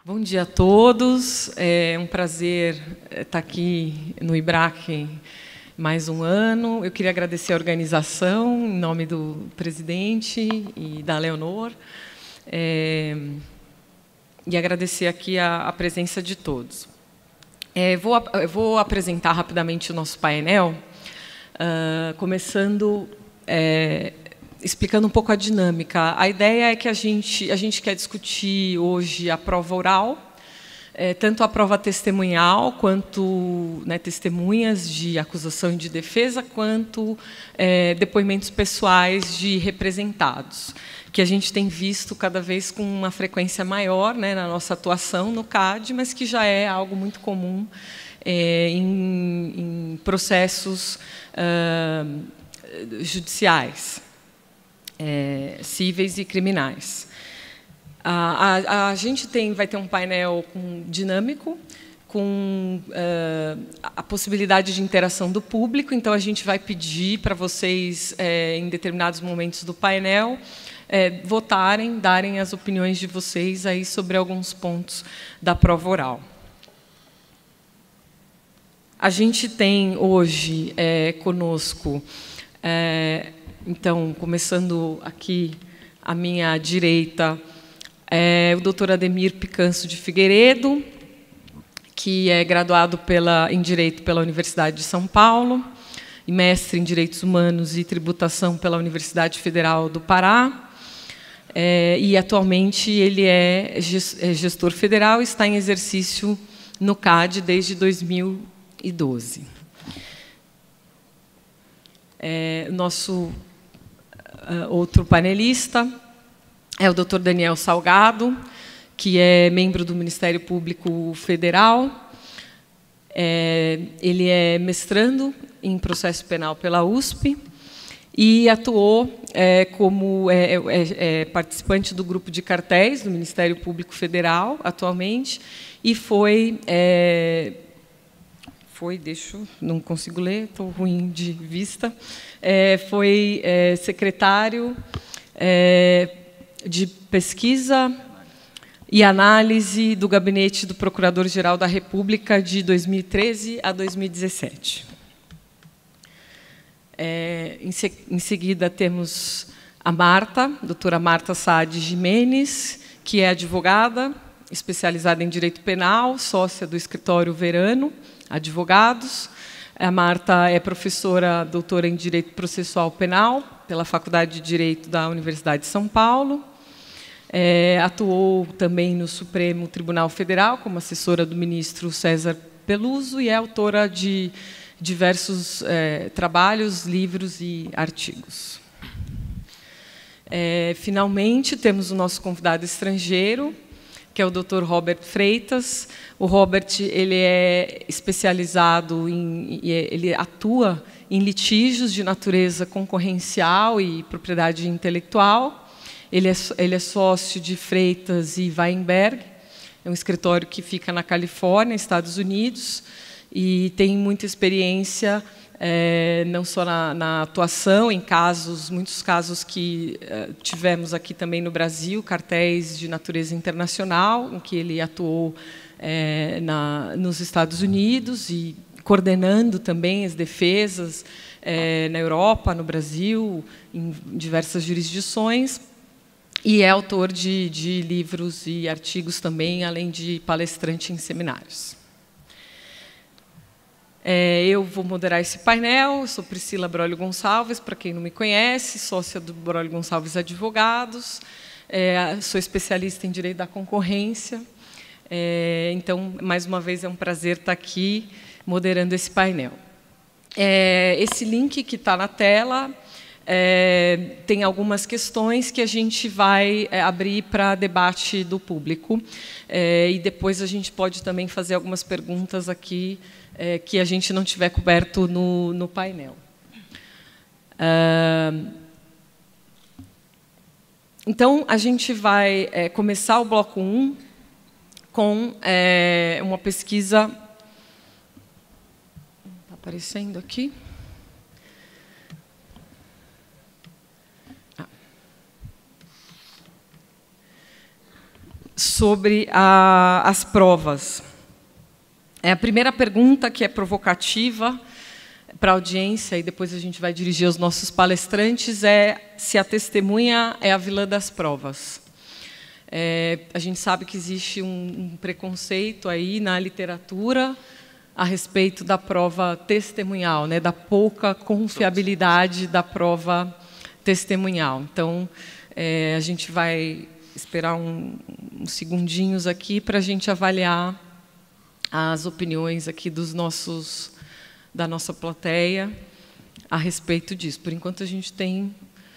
Bom dia a todos. É um prazer estar aqui no IBRAC mais um ano. Eu queria agradecer a organização, em nome do presidente e da Leonor, e agradecer aqui a presença de todos. Vou apresentar rapidamente o nosso painel, começando explicando um pouco a dinâmica. A ideia é que a gente quer discutir hoje a prova oral, tanto a prova testemunhal, quanto testemunhas de acusação e de defesa, quanto depoimentos pessoais de representados, que a gente tem visto cada vez com uma frequência maior na nossa atuação no CAD, mas que já é algo muito comum em processos judiciais, cíveis e criminais. A gente vai ter um painel dinâmico, com a possibilidade de interação do público. Então, a gente vai pedir para vocês, em determinados momentos do painel, votarem, darem as opiniões de vocês aí sobre alguns pontos da prova oral. A gente tem hoje conosco, então, começando aqui à minha direita, o doutor Ademir Picanço de Figueiredo, que é graduado em Direito pela Universidade de São Paulo, e mestre em Direitos Humanos e Tributação pela Universidade Federal do Pará. E, atualmente, ele é gestor federal e está em exercício no CAD desde 2012. Nosso outro panelista é o doutor Daniel Salgado, que é membro do Ministério Público Federal. Ele é mestrando em processo penal pela USP e atuou como participante do grupo de cartéis do Ministério Público Federal, atualmente, e não consigo ler, estou ruim de vista, foi secretário de pesquisa e análise do Gabinete do Procurador-Geral da República de 2013 a 2017. Em seguida, temos a doutora Marta Saad Jimenez, que é advogada, especializada em Direito Penal, sócia do escritório Verano Advogados. A Marta é professora doutora em Direito Processual Penal pela Faculdade de Direito da Universidade de São Paulo. Atuou também no Supremo Tribunal Federal como assessora do ministro César Peluso e é autora de diversos trabalhos, livros e artigos. Finalmente, temos o nosso convidado estrangeiro, que é o Dr. Robert Freitas. O Robert ele é especializado ele atua em litígios de natureza concorrencial e propriedade intelectual. Ele é sócio de Freitas e Weinberg, é um escritório que fica na Califórnia, Estados Unidos, e tem muita experiência não só na atuação em muitos casos que tivemos aqui também no Brasil, cartéis de natureza internacional, em que ele atuou nos Estados Unidos e coordenando também as defesas na Europa, no Brasil, em diversas jurisdições, e é autor de livros e artigos também, além de palestrante em seminários. Eu vou moderar esse painel. Eu sou Priscila Brolio Gonçalves, para quem não me conhece, sócia do Brolio Gonçalves Advogados, sou especialista em Direito da Concorrência. Então, mais uma vez, é um prazer estar aqui moderando esse painel. Esse link que está na tela tem algumas questões que a gente vai abrir para debate do público, e depois a gente pode também fazer algumas perguntas aqui que a gente não tiver coberto no painel. Então, a gente vai começar o bloco 1 com uma pesquisa. Está aparecendo aqui? sobre as provas. A primeira pergunta, que é provocativa para a audiência, e depois a gente vai dirigir aos nossos palestrantes, é se a testemunha é a vilã das provas. A gente sabe que existe um preconceito aí na literatura a respeito da prova testemunhal, né, da pouca confiabilidade da prova testemunhal. Então, a gente vai esperar uns segundinhos aqui para a gente avaliar as opiniões aqui da nossa plateia a respeito disso. Por enquanto, a gente tem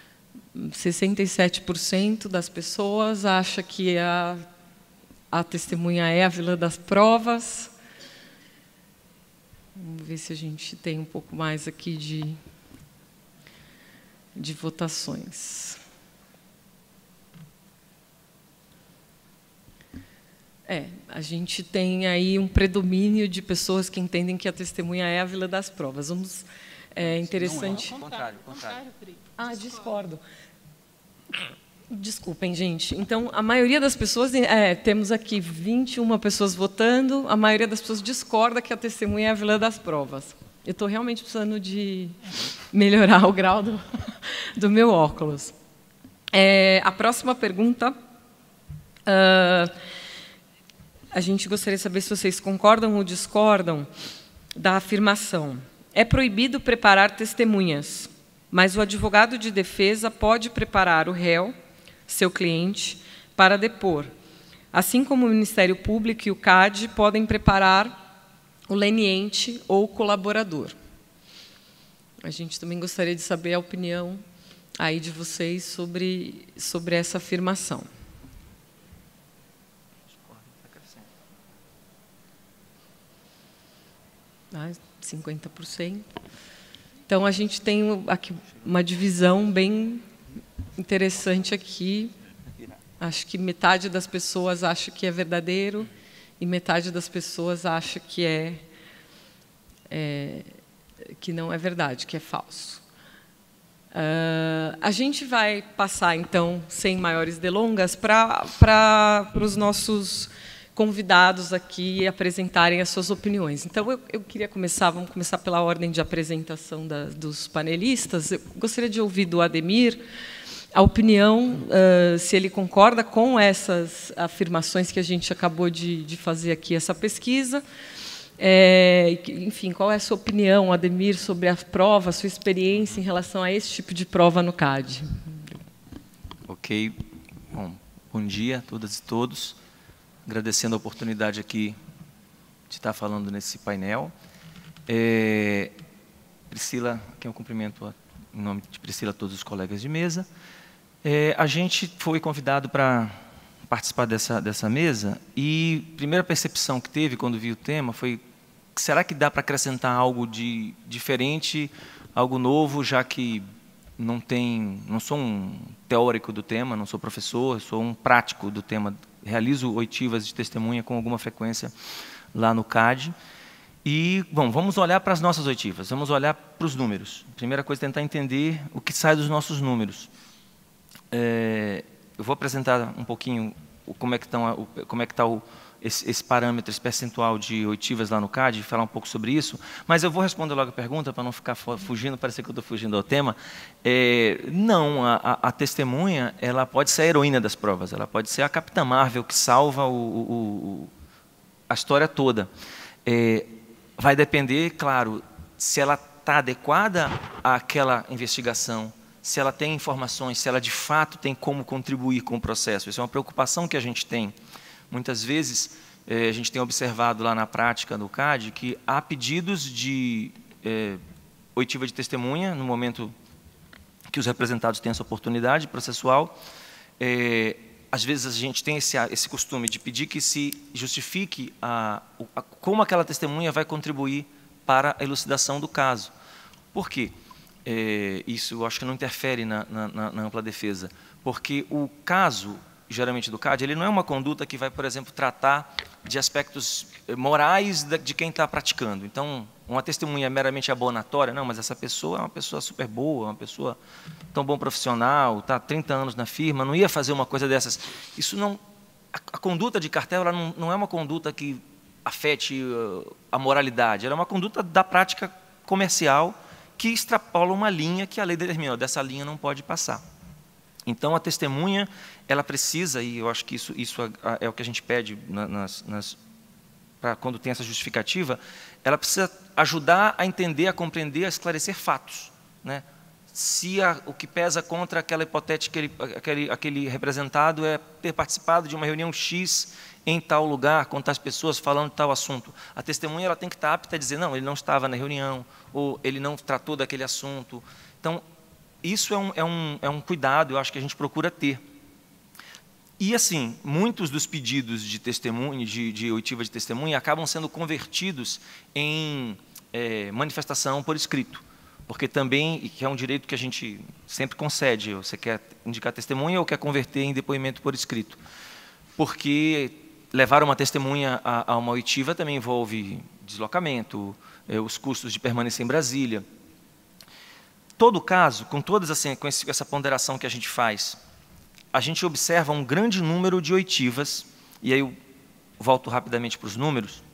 67% das pessoas acha que a testemunha é a vilã das provas. Vamos ver se a gente tem um pouco mais aqui de votações. A gente tem aí um predomínio de pessoas que entendem que a testemunha é a vilã das provas. Interessante. Não é, contrário. Discordo. Desculpem, gente. Então, a maioria das pessoas, temos aqui 21 pessoas votando, a maioria das pessoas discorda que a testemunha é a vilã das provas. Eu estou realmente precisando de melhorar o grau do meu óculos. A próxima pergunta, a gente gostaria de saber se vocês concordam ou discordam da afirmação: é proibido preparar testemunhas, mas o advogado de defesa pode preparar o réu, seu cliente, para depor, assim como o Ministério Público e o CAD podem preparar o leniente ou o colaborador. A gente também gostaria de saber a opinião aí de vocês sobre essa afirmação. 50%. Então, a gente tem aqui uma divisão bem interessante aqui. Acho que metade das pessoas acha que é verdadeiro e metade das pessoas acha que que não é verdade, que é falso. A gente vai passar, então, sem maiores delongas, para os nossos convidados aqui apresentarem as suas opiniões. Então, eu queria vamos começar pela ordem de apresentação dos panelistas. Eu gostaria de ouvir do Ademir a opinião, se ele concorda com essas afirmações que a gente acabou de fazer aqui, essa pesquisa. Enfim, qual é a sua opinião, Ademir, sobre a prova, a sua experiência em relação a esse tipo de prova no CAD? Ok. Bom dia a todas e todos. Agradecendo a oportunidade aqui de estar falando nesse painel. Priscila, aqui eu cumprimento em nome de Priscila todos os colegas de mesa. A gente foi convidado para participar dessa mesa e a primeira percepção que teve quando vi o tema foi: será que dá para acrescentar algo de diferente, algo novo, já que não sou um teórico do tema, não sou professor, sou um prático do tema, realizo oitivas de testemunha com alguma frequência lá no CAD. E, vamos olhar para as nossas oitivas, vamos olhar para os números. A primeira coisa é tentar entender o que sai dos nossos números. Eu vou apresentar um pouquinho como é que está esse parâmetro, esse percentual de oitivas lá no CAD, falar um pouco sobre isso, mas eu vou responder logo a pergunta para não ficar fugindo, parecer que eu estou fugindo ao tema. Não, a testemunha ela pode ser a heroína das provas, ela pode ser a Capitã Marvel que salva a história toda. Vai depender, claro, se ela está adequada àquela investigação, se ela tem informações, se ela de fato tem como contribuir com o processo. Isso é uma preocupação que a gente tem. Muitas vezes, a gente tem observado lá na prática do CAD que há pedidos de oitiva de testemunha, no momento que os representados têm essa oportunidade processual. Às vezes, a gente tem esse costume de pedir que se justifique como aquela testemunha vai contribuir para a elucidação do caso. Por quê? Isso eu acho que não interfere na ampla defesa, porque o caso, geralmente do CAD, ele não é uma conduta que vai, por exemplo, tratar de aspectos morais de quem está praticando. Então, uma testemunha meramente abonatória, não, mas essa pessoa é uma pessoa super boa, uma pessoa tão bom profissional, está há 30 anos na firma, não ia fazer uma coisa dessas. Isso a conduta de cartel ela não é uma conduta que afete a moralidade, ela é uma conduta da prática comercial que extrapola uma linha que a lei determina, dessa linha não pode passar. Então, a testemunha, ela precisa, e eu acho que isso é o que a gente pede quando tem essa justificativa, ela precisa ajudar a entender, a compreender, a esclarecer fatos, né? Se o que pesa contra aquela hipotética, aquele representado é ter participado de uma reunião X em tal lugar, com tais pessoas falando de tal assunto. A testemunha ela tem que estar apta a dizer, não, ele não estava na reunião, ou ele não tratou daquele assunto. Então, isso é um cuidado, eu acho que a gente procura ter. E, assim, muitos dos pedidos de testemunha, de oitiva de testemunha, acabam sendo convertidos em manifestação por escrito. Porque também, que é um direito que a gente sempre concede, você quer indicar testemunha ou quer converter em depoimento por escrito. Porque levar uma testemunha a uma oitiva também envolve deslocamento, os custos de permanência em Brasília. Todo caso, com essa ponderação que a gente faz, a gente observa um grande número de oitivas, e aí eu volto rapidamente para os números.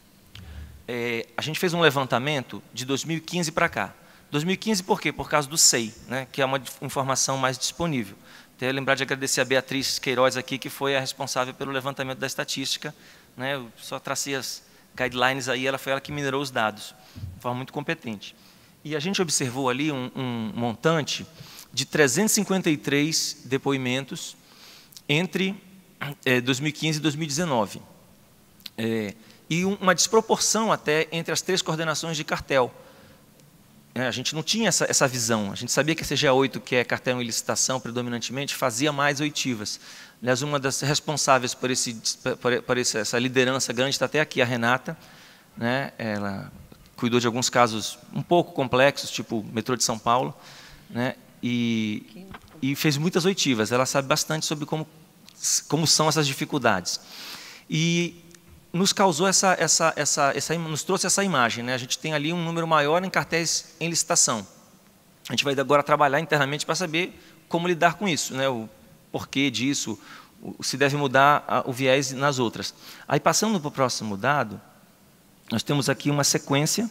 A gente fez um levantamento de 2015 para cá. 2015 por quê? Por causa do SEI, né, que é uma informação mais disponível. Até lembrar de agradecer a Beatriz Queiroz aqui, que foi a responsável pelo levantamento da estatística, né, eu só tracei as guidelines aí, ela foi ela que minerou os dados, de forma muito competente. E a gente observou ali um montante de 353 depoimentos entre 2015 e 2019. E uma desproporção até entre as 3 coordenações de cartel. A gente não tinha essa visão. A gente sabia que a CGA8, que é cartel em licitação predominantemente, fazia mais oitivas. Aliás, uma das responsáveis por essa liderança grande está até aqui, a Renata, né? Ela cuidou de alguns casos um pouco complexos, tipo metrô de São Paulo, né? E fez muitas oitivas. Ela sabe bastante sobre como são essas dificuldades. E nos causou nos trouxe essa imagem, né? A gente tem ali um número maior em cartéis em licitação. A gente vai agora trabalhar internamente para saber como lidar com isso, né? O porquê disso, se deve mudar o viés nas outras. Aí, passando para o próximo dado, nós temos aqui uma sequência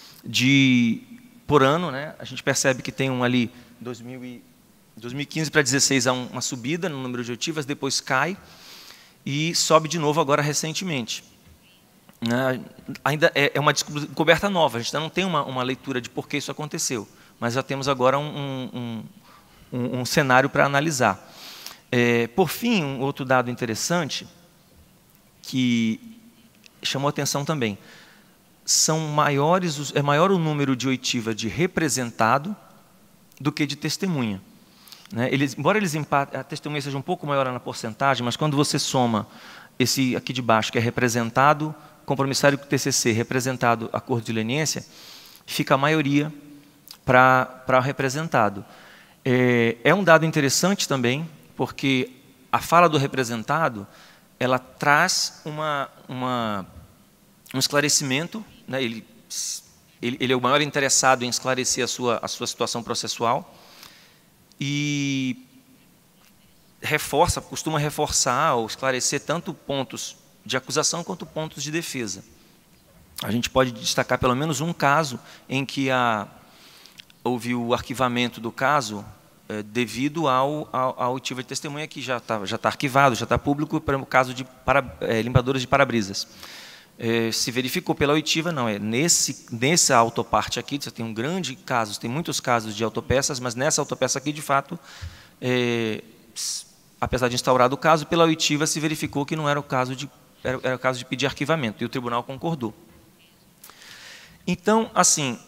por ano, né? A gente percebe que tem ali 2015 para 2016 há uma subida no número de oitivas, depois cai e sobe de novo agora recentemente. Ainda é uma descoberta nova, a gente ainda não tem uma leitura de por que isso aconteceu, mas já temos agora um cenário para analisar. Por fim, um outro dado interessante que chamou atenção também, é maior o número de oitiva de representado do que de testemunha. Né? Embora a testemunha seja um pouco maior na porcentagem, mas quando você soma esse aqui de baixo, que é representado, compromissário com o TCC, representado acordo de leniência, fica a maioria para o representado. É um dado interessante também, porque a fala do representado, ela traz um esclarecimento, né? Ele é o maior interessado em esclarecer a sua situação processual, e costuma reforçar ou esclarecer tanto pontos de acusação quanto pontos de defesa. A gente pode destacar pelo menos um caso em que houve o arquivamento do caso devido à oitiva de testemunha, que já está arquivado, já está público, para o caso de limpadores de para-brisas. Se verificou pela oitiva, não, nessa autoparte aqui, você tem um grande caso, tem muitos casos de autopeças, mas nessa autopeça aqui, de fato, apesar de instaurado o caso, pela oitiva se verificou que não era o caso era o caso de pedir arquivamento, e o tribunal concordou. Então, assim,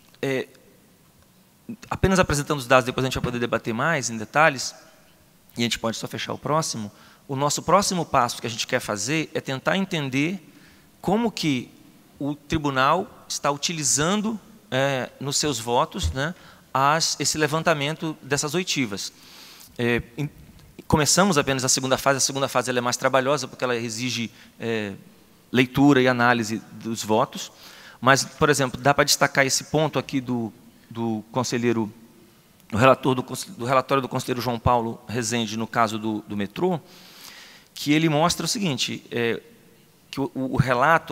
apenas apresentando os dados, depois a gente vai poder debater mais em detalhes, e a gente pode só fechar o próximo. O nosso próximo passo que a gente quer fazer é tentar entender como que o tribunal está utilizando nos seus votos, né, esse levantamento dessas oitivas. Começamos apenas a segunda fase ela é mais trabalhosa, porque ela exige leitura e análise dos votos, mas, por exemplo, dá para destacar esse ponto aqui do conselheiro, do relatório do conselheiro João Paulo Rezende, no caso do metrô, que ele mostra o seguinte, que o relato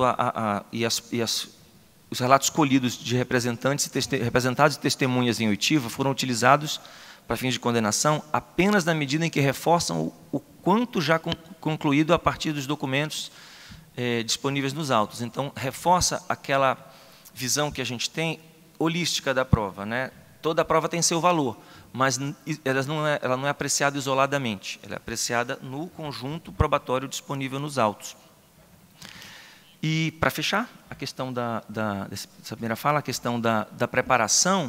os relatos colhidos de representados e testemunhas em oitiva foram utilizados para fins de condenação apenas na medida em que reforçam o quanto já concluído a partir dos documentos disponíveis nos autos. Então, reforça aquela visão que a gente tem holística da prova, né? Toda a prova tem seu valor, mas ela não é apreciada isoladamente, ela é apreciada no conjunto probatório disponível nos autos. E, para fechar, a questão dessa primeira fala, a questão da preparação,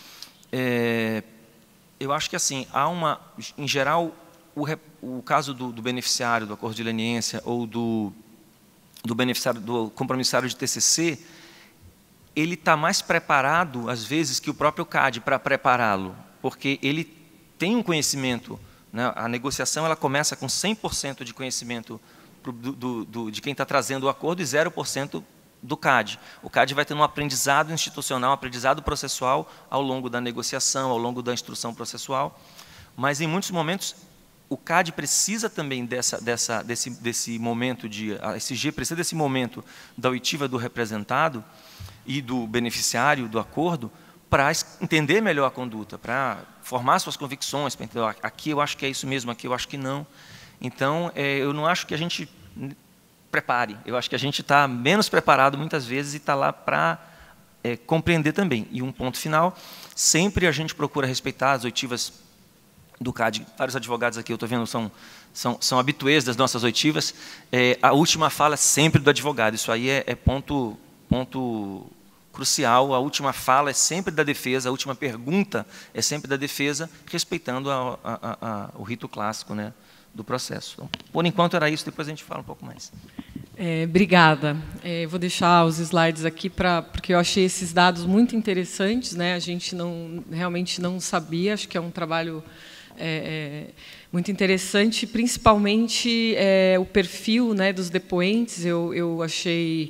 eu acho que, assim, em geral, o caso do beneficiário do acordo de leniência ou do beneficiário, do compromissário de TCC, ele está mais preparado, às vezes, que o próprio CAD para prepará-lo, porque ele tem um conhecimento, né? A negociação ela começa com 100% de conhecimento de quem está trazendo o acordo e 0% do CAD. O CAD vai ter um aprendizado institucional, um aprendizado processual ao longo da negociação, ao longo da instrução processual, mas, em muitos momentos, o CAD precisa também desse momento a SG precisa desse momento da oitiva do representado e do beneficiário do acordo para entender melhor a conduta, para formar suas convicções, para entender, aqui eu acho que é isso mesmo, aqui eu acho que não. Então, eu não acho que a gente prepare, eu acho que a gente está menos preparado muitas vezes e está lá para compreender também. E um ponto final, sempre a gente procura respeitar as oitivas do CAD. Vários advogados aqui, eu estou vendo, são habituês das nossas oitivas. A última fala é sempre do advogado, isso aí é ponto crucial. A última fala é sempre da defesa, a última pergunta é sempre da defesa, respeitando o rito clássico, né, do processo. Então, por enquanto era isso, depois a gente fala um pouco mais. Obrigada. Vou deixar os slides aqui porque eu achei esses dados muito interessantes, né? A gente realmente não sabia, acho que é um trabalho muito interessante, principalmente o perfil, né, dos depoentes. Eu achei...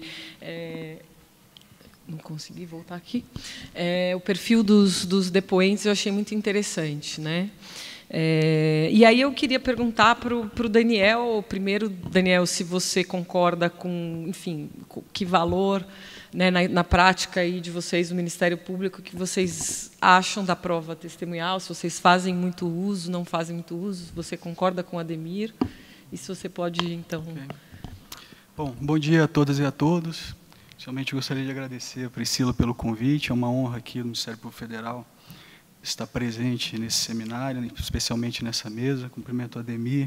não consegui voltar aqui. O perfil dos depoentes eu achei muito interessante, né? E aí eu queria perguntar para o Daniel, primeiro, Daniel, se você concorda com, enfim, que valor, né, na prática aí de vocês, do Ministério Público, que vocês acham da prova testemunhal, se vocês fazem muito uso, não fazem muito uso, se você concorda com o Ademir, e se você pode, então... Okay. Bom dia a todas e a todos. Inicialmente, gostaria de agradecer a Priscila pelo convite, é uma honra aqui no Ministério Público Federal estar presente nesse seminário, especialmente nessa mesa. Cumprimento o Ademir,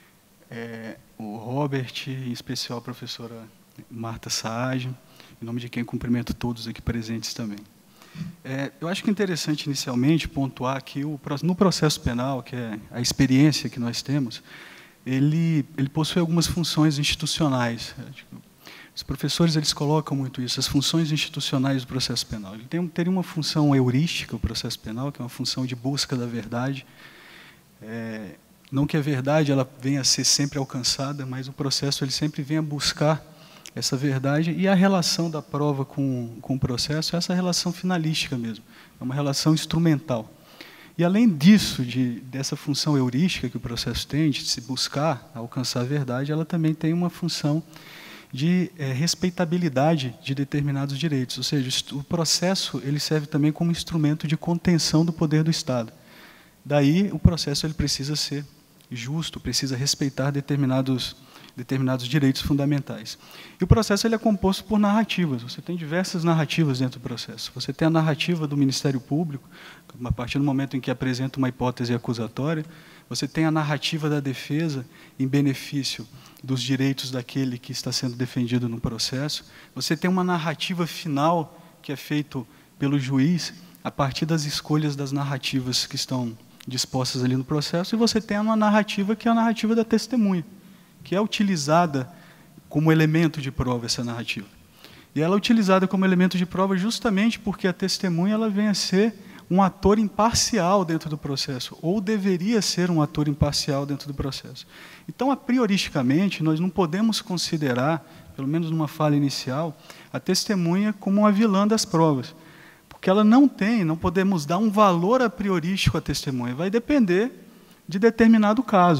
o Robert, em especial a professora Marta Saage, em nome de quem cumprimento todos aqui presentes também. Eu acho que é interessante, inicialmente, pontuar que no processo penal, que é a experiência que nós temos, ele possui algumas funções institucionais. Os professores eles colocam muito isso, as funções institucionais do processo penal. Ele teria uma função heurística, o processo penal, que é uma função de busca da verdade. Não que a verdade ela venha a ser sempre alcançada, mas o processo ele sempre vem a buscar essa verdade, e a relação da prova com o processo é essa relação finalística mesmo, é uma relação instrumental. E, além disso, dessa função heurística que o processo tem, de se buscar alcançar a verdade, ela também tem uma função de respeitabilidade de determinados direitos, ou seja, o processo ele serve também como instrumento de contenção do poder do Estado. Daí, o processo ele precisa ser justo, precisa respeitar determinados direitos fundamentais. E o processo ele é composto por narrativas. Você tem diversas narrativas dentro do processo. Você tem a narrativa do Ministério Público, a partir do momento em que apresenta uma hipótese acusatória. Você tem a narrativa da defesa em benefício dos direitos daquele que está sendo defendido no processo. Você tem uma narrativa final que é feita pelo juiz a partir das escolhas das narrativas que estão dispostas ali no processo. E você tem uma narrativa que é a narrativa da testemunha, que é utilizada como elemento de prova, essa narrativa. E ela é utilizada como elemento de prova justamente porque a testemunha ela vem a ser um ator imparcial dentro do processo, ou deveria ser um ator imparcial dentro do processo. Então, a prioristicamente, nós não podemos considerar, pelo menos numa fala inicial, a testemunha como uma vilã das provas, porque ela não podemos dar um valor a priorístico à testemunha, vai depender de determinado caso.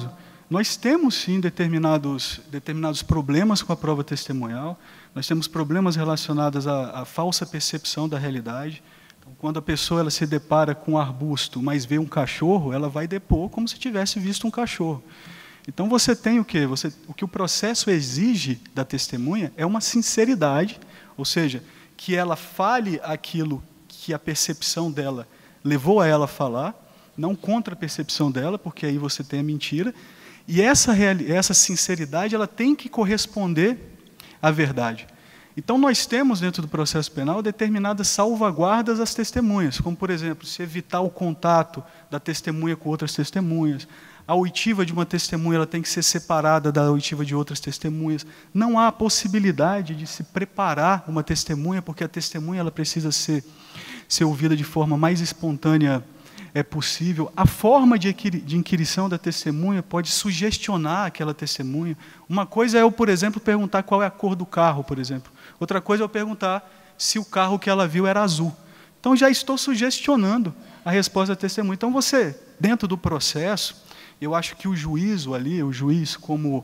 nós temos, sim, determinados problemas com a prova testemunhal. Nós temos problemas relacionados à falsa percepção da realidade. Então, quando a pessoa ela se depara com um arbusto, mas vê um cachorro, ela vai depor como se tivesse visto um cachorro. Então, você tem o quê? O que o processo exige da testemunha é uma sinceridade, ou seja, que ela fale aquilo que a percepção dela levou a ela a falar, não contra a percepção dela, porque aí você tem a mentira. E essa sinceridade ela tem que corresponder à verdade. Então, nós temos, dentro do processo penal, determinadas salvaguardas às testemunhas, como, por exemplo, se evitar o contato da testemunha com outras testemunhas. A oitiva de uma testemunha ela tem que ser separada da oitiva de outras testemunhas. Não há possibilidade de se preparar uma testemunha, porque a testemunha ela precisa ser ouvida de forma mais espontânea possível. A forma de inquirição da testemunha pode sugestionar aquela testemunha. Uma coisa é eu, por exemplo, perguntar qual é a cor do carro, por exemplo. Outra coisa é eu perguntar se o carro que ela viu era azul. Então, já estou sugestionando a resposta da testemunha. Então, você, dentro do processo, eu acho que o juízo ali, o juiz como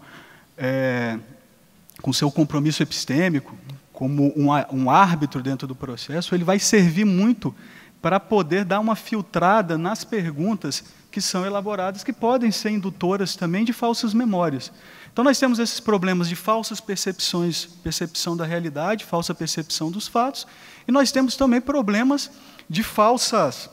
com seu compromisso epistêmico, como um árbitro dentro do processo, ele vai servir muito para poder dar uma filtrada nas perguntas que são elaboradas, que podem ser indutoras também de falsas memórias. Então, nós temos esses problemas de falsas percepções, percepção da realidade, falsa percepção dos fatos, e nós temos também problemas de falhas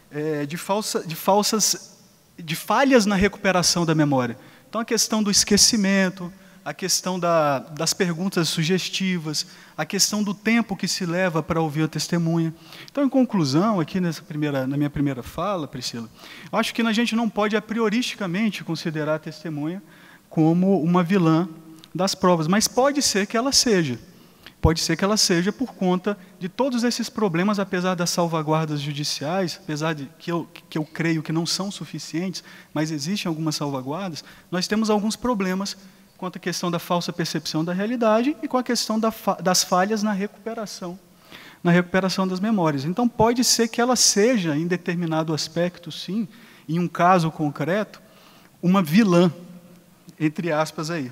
na recuperação da memória. Então, a questão do esquecimento, a questão das perguntas sugestivas, a questão do tempo que se leva para ouvir a testemunha. Então, em conclusão, aqui na minha primeira fala, Priscila, eu acho que a gente não pode, a prioristicamente, considerar a testemunha como uma vilã das provas, mas pode ser que ela seja. Pode ser que ela seja por conta de todos esses problemas, apesar das salvaguardas judiciais, apesar de que eu creio que não são suficientes, mas existem algumas salvaguardas, nós temos alguns problemas quanto à questão da falsa percepção da realidade e com a questão das falhas na recuperação das memórias. Então, pode ser que ela seja, em determinado aspecto, sim, em um caso concreto, uma vilã, entre aspas, aí.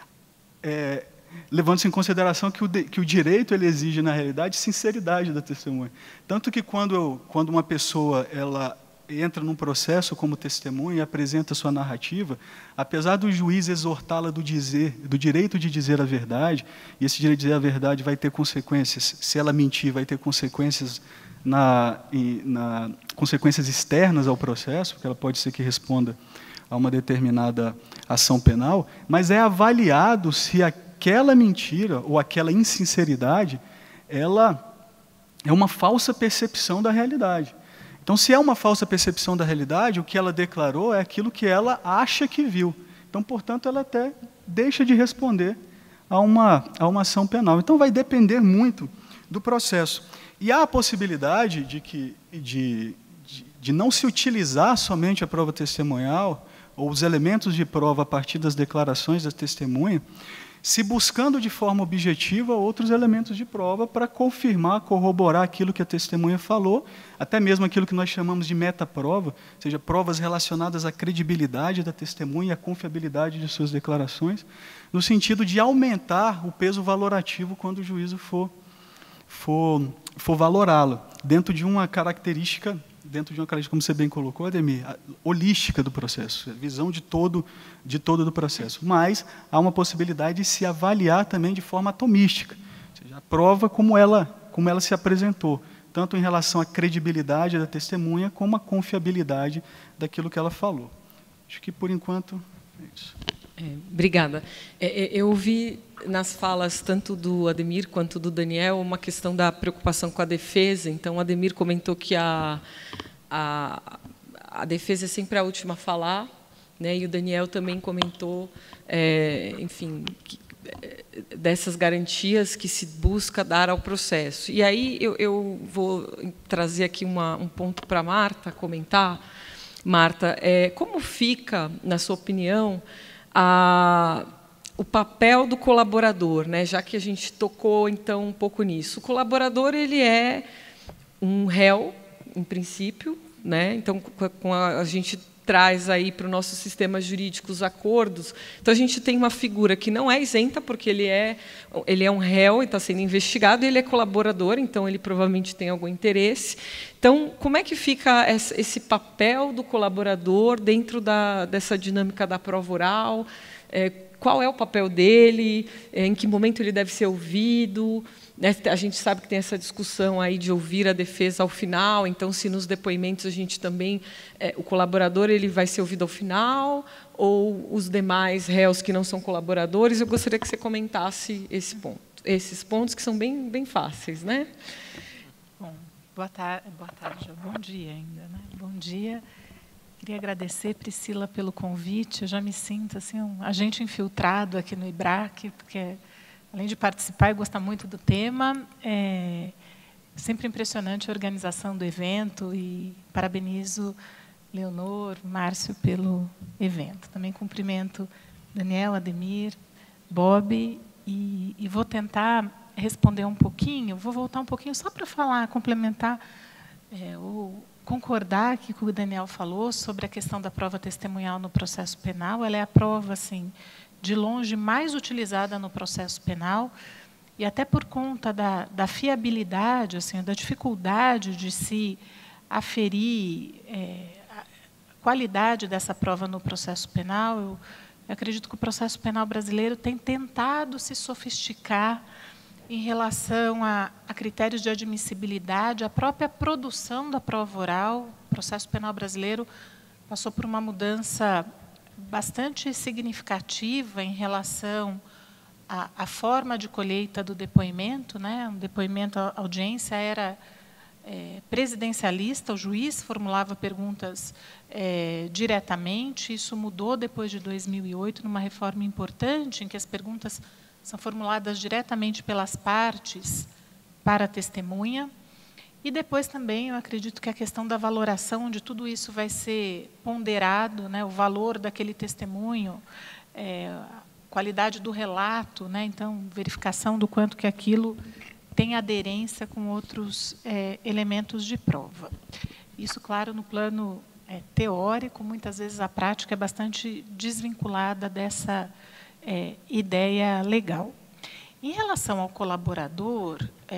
Levando-se em consideração que o direito ele exige, na realidade, sinceridade da testemunha. Tanto que quando uma pessoa ela entra num processo como testemunha e apresenta sua narrativa, apesar do juiz exortá-la do direito de dizer a verdade, e esse direito de dizer a verdade vai ter consequências, se ela mentir, vai ter consequências consequências externas ao processo, porque ela pode ser que responda a uma determinada ação penal, mas é avaliado se aquela mentira ou aquela insinceridade ela é uma falsa percepção da realidade. Então, se é uma falsa percepção da realidade, o que ela declarou é aquilo que ela acha que viu. Então, portanto, ela até deixa de responder a uma ação penal. Então, vai depender muito do processo. E há a possibilidade de não se utilizar somente a prova testemunhal ou os elementos de prova a partir das declarações da testemunha, se buscando de forma objetiva outros elementos de prova para confirmar, corroborar aquilo que a testemunha falou, até mesmo aquilo que nós chamamos de metaprova, ou seja, provas relacionadas à credibilidade da testemunha e à confiabilidade de suas declarações, no sentido de aumentar o peso valorativo quando o juízo for valorá-lo, dentro de uma característica, como você bem colocou, Ademir, holística do processo, visão de todo do processo. Mas há uma possibilidade de se avaliar também de forma atomística, ou seja, a prova como ela se apresentou, tanto em relação à credibilidade da testemunha, como à confiabilidade daquilo que ela falou. Acho que, por enquanto, é isso. Obrigada. Eu ouvi nas falas tanto do Ademir quanto do Daniel uma questão da preocupação com a defesa. Então, o Ademir comentou que a defesa é sempre a última a falar, né? E o Daniel também comentou, enfim, dessas garantias que se busca dar ao processo. E aí eu vou trazer aqui um ponto para a Marta comentar. Marta, como fica, na sua opinião, o papel do colaborador, né? Já que a gente tocou então um pouco nisso. O colaborador ele é um réu, em princípio, né? Então a gente traz aí para o nosso sistema jurídico os acordos. Então, a gente tem uma figura que não é isenta, porque ele é um réu e está sendo investigado, e ele é colaborador, então ele provavelmente tem algum interesse. Então, como é que fica esse papel do colaborador dentro dessa dinâmica da prova oral? Qual é o papel dele? Em que momento ele deve ser ouvido? A gente sabe que tem essa discussão aí de ouvir a defesa ao final, então, se nos depoimentos a gente também... o colaborador ele vai ser ouvido ao final, ou os demais réus que não são colaboradores? Eu gostaria que você comentasse esses pontos, que são bem, bem fáceis, né? Bom, boa tarde, bom dia ainda, né? Bom dia. Queria agradecer, Priscila, pelo convite. Eu já me sinto assim, um agente infiltrado aqui no IBRAC, porque... além de participar e gostar muito do tema, é sempre impressionante a organização do evento e parabenizo Leonor, Márcio pelo evento. Também cumprimento Daniel, Ademir, Bob e vou tentar responder um pouquinho, vou voltar um pouquinho só para falar, complementar, ou concordar aqui com o que o Daniel falou sobre a questão da prova testemunhal no processo penal. Ela é a prova, assim, de longe mais utilizada no processo penal, e até por conta da fiabilidade, assim, da dificuldade de se aferir a qualidade dessa prova no processo penal. Eu acredito que o processo penal brasileiro tem tentado se sofisticar em relação a critérios de admissibilidade, a própria produção da prova oral. O processo penal brasileiro passou por uma mudança bastante significativa em relação à forma de colheita do depoimento, né? Um depoimento, a audiência era presidencialista, o juiz formulava perguntas diretamente. Isso mudou depois de 2008, numa reforma importante, em que as perguntas são formuladas diretamente pelas partes para a testemunha. E depois também, eu acredito que a questão da valoração de tudo isso vai ser ponderado, né, o valor daquele testemunho, a qualidade do relato, né, então, verificação do quanto que aquilo tem aderência com outros elementos de prova. Isso, claro, no plano teórico, muitas vezes a prática é bastante desvinculada dessa ideia legal. Em relação ao colaborador,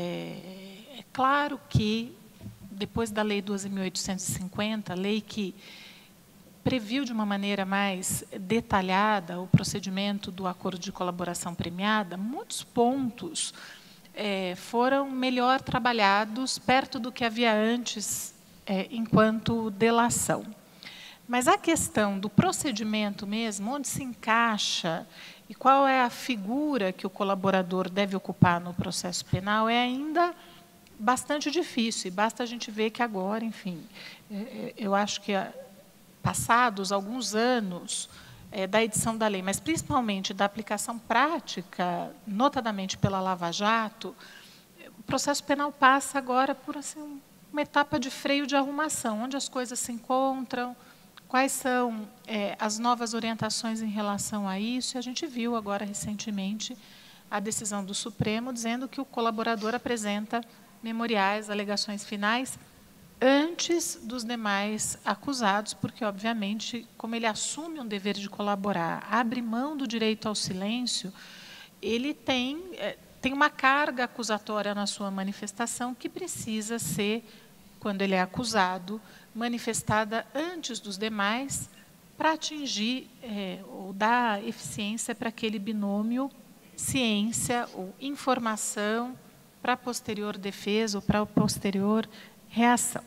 é claro que, depois da Lei 12.850, lei que previu de uma maneira mais detalhada o procedimento do acordo de colaboração premiada, muitos pontos foram melhor trabalhados perto do que havia antes, enquanto delação. Mas a questão do procedimento mesmo, onde se encaixa e qual é a figura que o colaborador deve ocupar no processo penal, é ainda bastante difícil. E basta a gente ver que agora, enfim, eu acho que passados alguns anos da edição da lei, mas principalmente da aplicação prática, notadamente pela Lava Jato, o processo penal passa agora por assim, uma etapa de freio de arrumação, onde as coisas se encontram, quais são as novas orientações em relação a isso. E a gente viu agora, recentemente, a decisão do Supremo dizendo que o colaborador apresenta memoriais, alegações finais, antes dos demais acusados, porque, obviamente, como ele assume um dever de colaborar, abre mão do direito ao silêncio, ele tem uma carga acusatória na sua manifestação que precisa ser, quando ele é acusado, manifestada antes dos demais, para atingir ou dar eficiência para aquele binômio ciência ou informação para a posterior defesa ou para a posterior reação.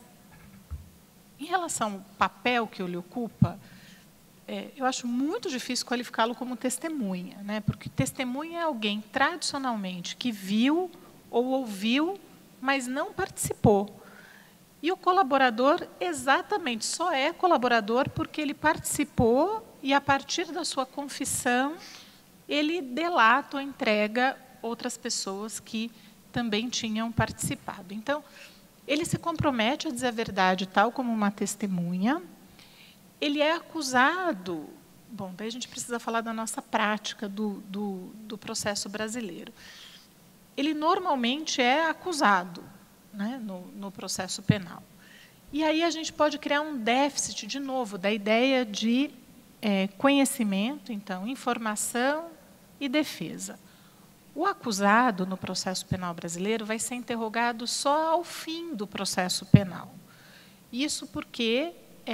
Em relação ao papel que ele ocupa, eu acho muito difícil qualificá-lo como testemunha, né? Porque testemunha é alguém, tradicionalmente, que viu ou ouviu, mas não participou. E o colaborador, exatamente, só é colaborador porque ele participou e, a partir da sua confissão, ele delata ou entrega outras pessoas que também tinham participado. Então, ele se compromete a dizer a verdade, tal como uma testemunha. Ele é acusado... Bom, daí a gente precisa falar da nossa prática do processo brasileiro. Ele normalmente é acusado, né, no processo penal. E aí a gente pode criar um déficit, de novo, da ideia de conhecimento, então, informação e defesa. O acusado, no processo penal brasileiro, vai ser interrogado só ao fim do processo penal. Isso porque,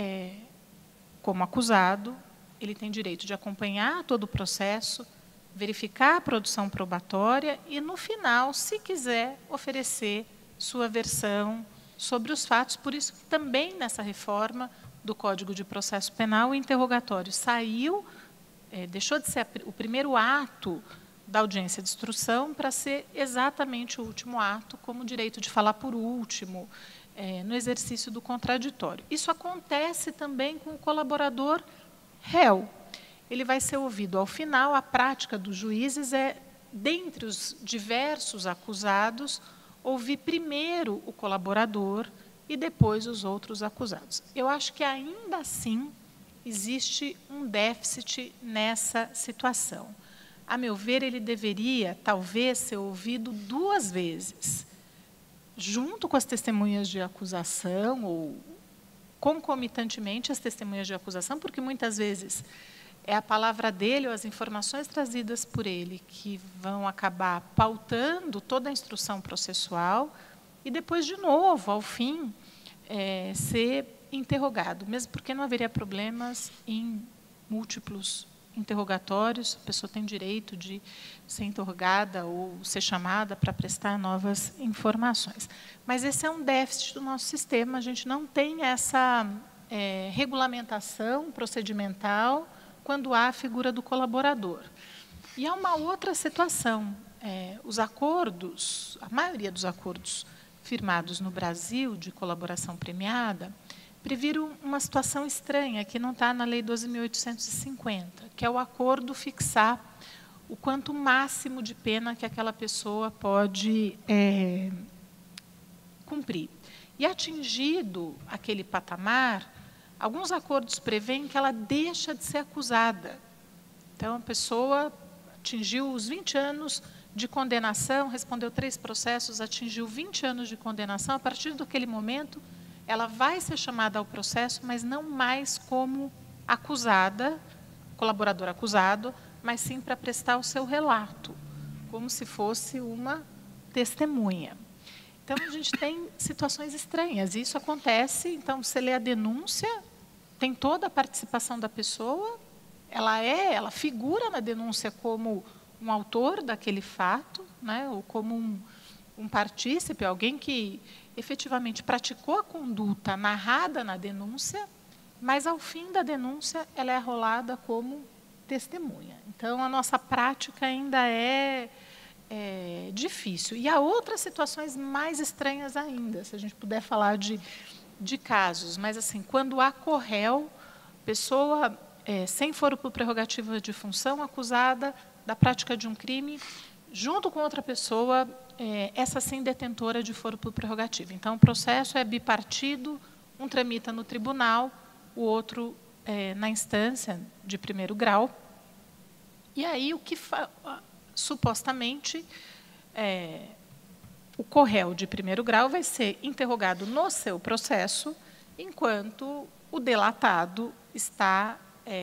como acusado, ele tem direito de acompanhar todo o processo, verificar a produção probatória e, no final, se quiser, oferecer sua versão sobre os fatos. Por isso que também nessa reforma do Código de Processo Penal, o interrogatório saiu, deixou de ser o primeiro ato da audiência de instrução para ser exatamente o último ato, como o direito de falar por último, no exercício do contraditório. Isso acontece também com o colaborador réu. Ele vai ser ouvido ao final. A prática dos juízes é, dentre os diversos acusados, ouvir primeiro o colaborador e depois os outros acusados. Eu acho que, ainda assim, existe um déficit nessa situação. A meu ver, ele deveria, talvez, ser ouvido 2 vezes, junto com as testemunhas de acusação ou concomitantemente às testemunhas de acusação, porque muitas vezes é a palavra dele ou as informações trazidas por ele que vão acabar pautando toda a instrução processual e depois, de novo, ao fim, ser interrogado, mesmo porque não haveria problemas em múltiplos interrogatórios. A pessoa tem direito de ser interrogada ou ser chamada para prestar novas informações. Mas esse é um déficit do nosso sistema. A gente não tem essa regulamentação procedimental quando há a figura do colaborador. E há uma outra situação. Os acordos, a maioria dos acordos firmados no Brasil de colaboração premiada, previram uma situação estranha, que não está na Lei 12.850, que é o acordo fixar o quanto máximo de pena que aquela pessoa pode cumprir. E, atingido aquele patamar, alguns acordos prevêem que ela deixa de ser acusada. Então, a pessoa atingiu os 20 anos de condenação, respondeu 3 processos, atingiu 20 anos de condenação. A partir daquele momento, ela vai ser chamada ao processo, mas não mais como acusada, colaborador acusado, mas sim para prestar o seu relato, como se fosse uma testemunha. Então, a gente tem situações estranhas. Isso acontece, então, você lê a denúncia, tem toda a participação da pessoa, ela figura na denúncia como um autor daquele fato, né, ou como um partícipe, alguém que efetivamente praticou a conduta narrada na denúncia, mas, ao fim da denúncia, ela é arrolada como testemunha. Então, a nossa prática ainda é difícil. E há outras situações mais estranhas ainda, se a gente puder falar de casos. Mas, assim, quando há corréu, pessoa sem foro por prerrogativa de função, acusada da prática de um crime, junto com outra pessoa, essa sim detentora de foro por prerrogativa. Então, o processo é bipartido, um tramita no tribunal, o outro na instância de 1º grau. E aí, supostamente, o corréu de 1º grau vai ser interrogado no seu processo, enquanto o delatado está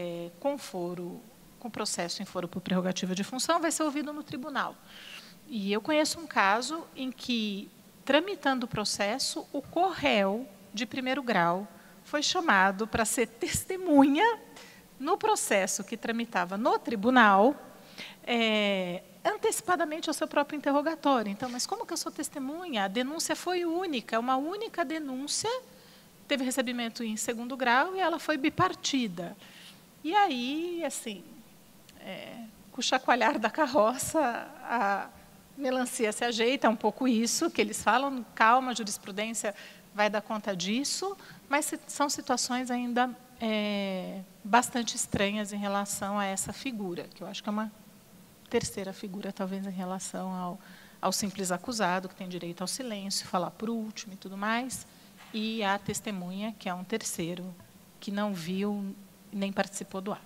com processo em foro por prerrogativa de função, vai ser ouvido no tribunal. E eu conheço um caso em que, tramitando o processo, o corréu de 1º grau foi chamado para ser testemunha no processo que tramitava no tribunal, antecipadamente ao seu próprio interrogatório. Então, mas como que eu sou testemunha? A denúncia foi única, uma única denúncia, teve recebimento em 2º grau e ela foi bipartida. E aí, assim, com o chacoalhar da carroça, a melancia se ajeita, é um pouco isso que eles falam, calma, a jurisprudência vai dar conta disso, mas são situações ainda bastante estranhas em relação a essa figura, que eu acho que é uma terceira figura, talvez, em relação ao simples acusado, que tem direito ao silêncio, falar por último e tudo mais, e a testemunha, que é um terceiro, que não viu nem participou do ato.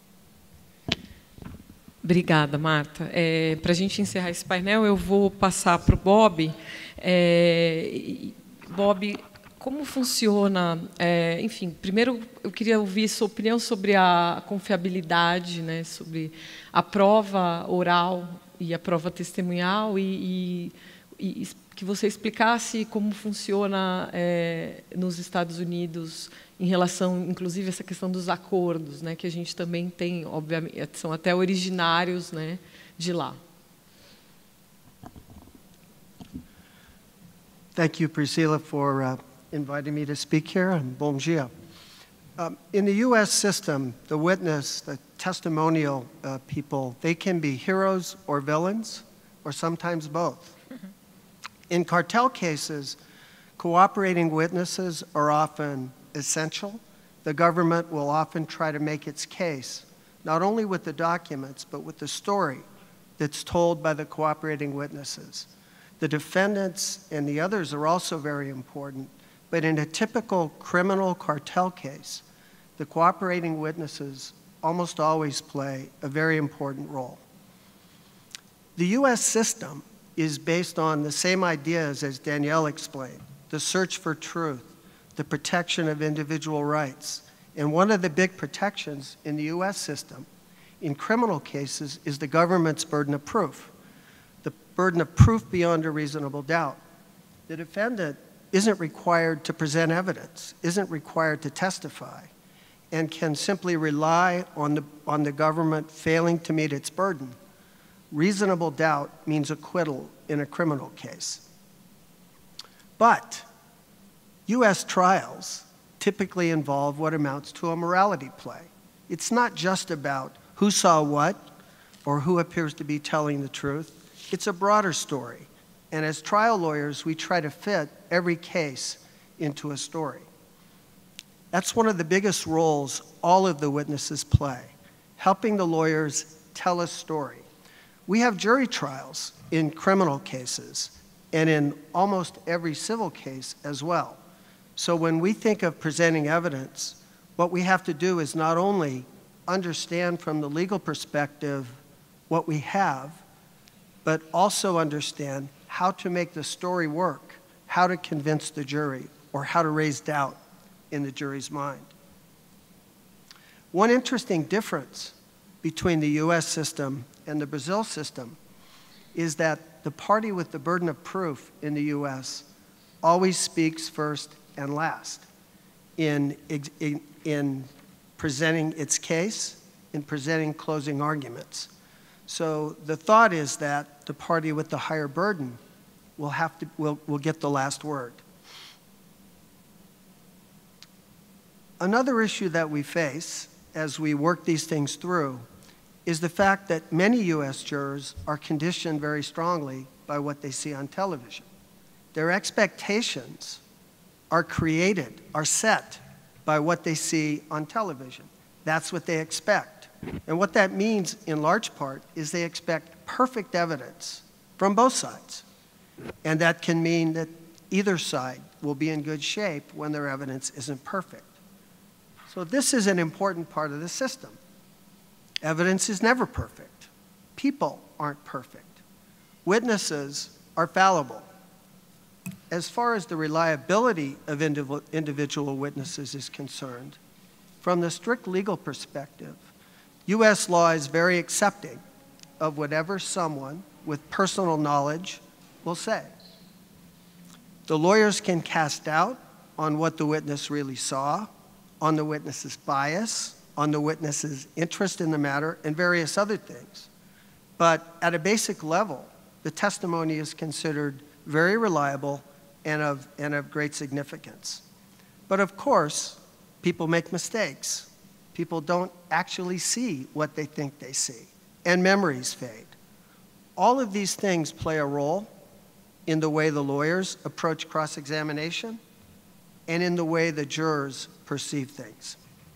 Obrigada, Marta. Para a gente encerrar esse painel, eu vou passar para o Bob. Bob, como funciona, enfim, primeiro eu queria ouvir sua opinião sobre a confiabilidade, né, sobre a prova oral e a prova testemunhal e que você explicasse como funciona nos Estados Unidos em relação, inclusive, a essa questão dos acordos, né, que a gente também tem, obviamente, são até originários, né, de lá. Thank you, Priscilla, for inviting me to speak here, and bom dia. In the U.S. system, the witness, the testimonial people, they can be heroes or villains, or sometimes both. In cartel cases, cooperating witnesses are often essential. The government will often try to make its case, not only with the documents, but with the story that's told by the cooperating witnesses. The defendants and the others are also very important, but in a typical criminal cartel case, the cooperating witnesses almost always play a very important role. The U.S. system is based on the same ideas as Danielle explained, the search for truth, the protection of individual rights. And one of the big protections in the U.S. system in criminal cases is the government's burden of proof, the burden of proof beyond a reasonable doubt. The defendant isn't required to present evidence, isn't required to testify, and can simply rely on the government failing to meet its burden. Reasonable doubt means acquittal in a criminal case. But U.S. trials typically involve what amounts to a morality play. It's not just about who saw what or who appears to be telling the truth. It's a broader story. And as trial lawyers, we try to fit every case into a story. That's one of the biggest roles all of the witnesses play, helping the lawyers tell a story. We have jury trials in criminal cases and in almost every civil case as well. So when we think of presenting evidence, what we have to do is not only understand from the legal perspective what we have, but also understand how to make the story work, how to convince the jury, or how to raise doubt in the jury's mind. One interesting difference between the U.S. system and the Brazil system is that the party with the burden of proof in the U.S. always speaks first and last in presenting its case, in presenting closing arguments. So the thought is that the party with the higher burden will get the last word. Another issue that we face as we work these things through is the fact that many U.S. jurors are conditioned very strongly by what they see on television. Their expectations are created, are set by what they see on television. That's what they expect. And what that means, in large part, is they expect perfect evidence from both sides. And that can mean that either side will be in good shape when their evidence isn't perfect. So this is an important part of the system. Evidence is never perfect. People aren't perfect. Witnesses are fallible. As far as the reliability of individual witnesses is concerned, from the strict legal perspective, U.S. law is very accepting of whatever someone with personal knowledge will say. The lawyers can cast doubt on what the witness really saw, on the witness's bias, on the witness's interest in the matter, and various other things. But at a basic level, the testimony is considered very reliable and of great significance. But of course, people make mistakes. People don't actually see what they think they see, and memories fade. All of these things play a role in the way the lawyers approach cross-examination and in the way the jurors perceive things.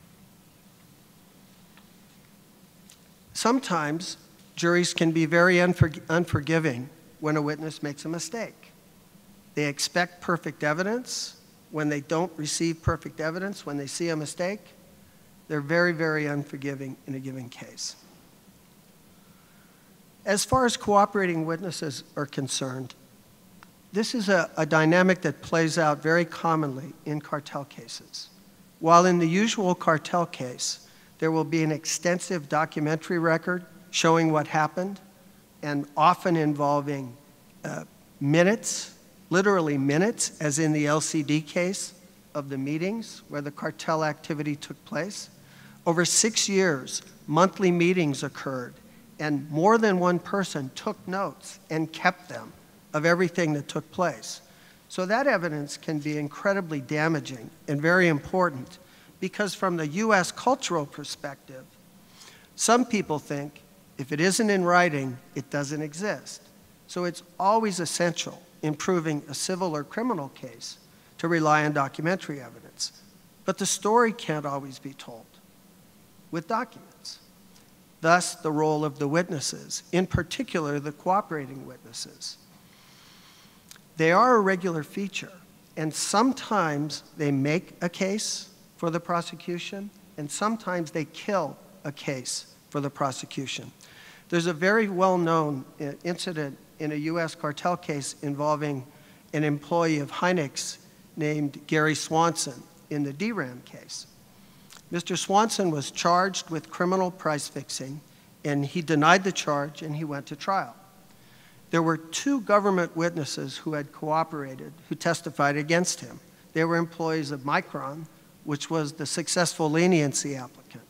Sometimes juries can be very unforgiving when a witness makes a mistake. They expect perfect evidence. When they don't receive perfect evidence, when they see a mistake, they're very, very unforgiving in a given case. As far as cooperating witnesses are concerned, This is a dynamic that plays out very commonly in cartel cases. While in the usual cartel case, there will be an extensive documentary record showing what happened, and often involving minutes, literally minutes, as in the LCD case of the meetings where the cartel activity took place. Over 6 years, monthly meetings occurred, and more than one person took notes and kept them of everything that took place. So that evidence can be incredibly damaging and very important, because from the US cultural perspective, some people think if it isn't in writing, it doesn't exist. So it's always essential in proving a civil or criminal case to rely on documentary evidence. But the story can't always be told with documents. Thus, the role of the witnesses, in particular the cooperating witnesses. They are a regular feature, and sometimes they make a case for the prosecution, and sometimes they kill a case for the prosecution. There's a very well-known incident in a US cartel case involving an employee of Hynix named Gary Swanson in the DRAM case. Mr. Swanson was charged with criminal price fixing, and he denied the charge and he went to trial. There were 2 government witnesses who had cooperated, who testified against him. They were employees of Micron, which was the successful leniency applicant.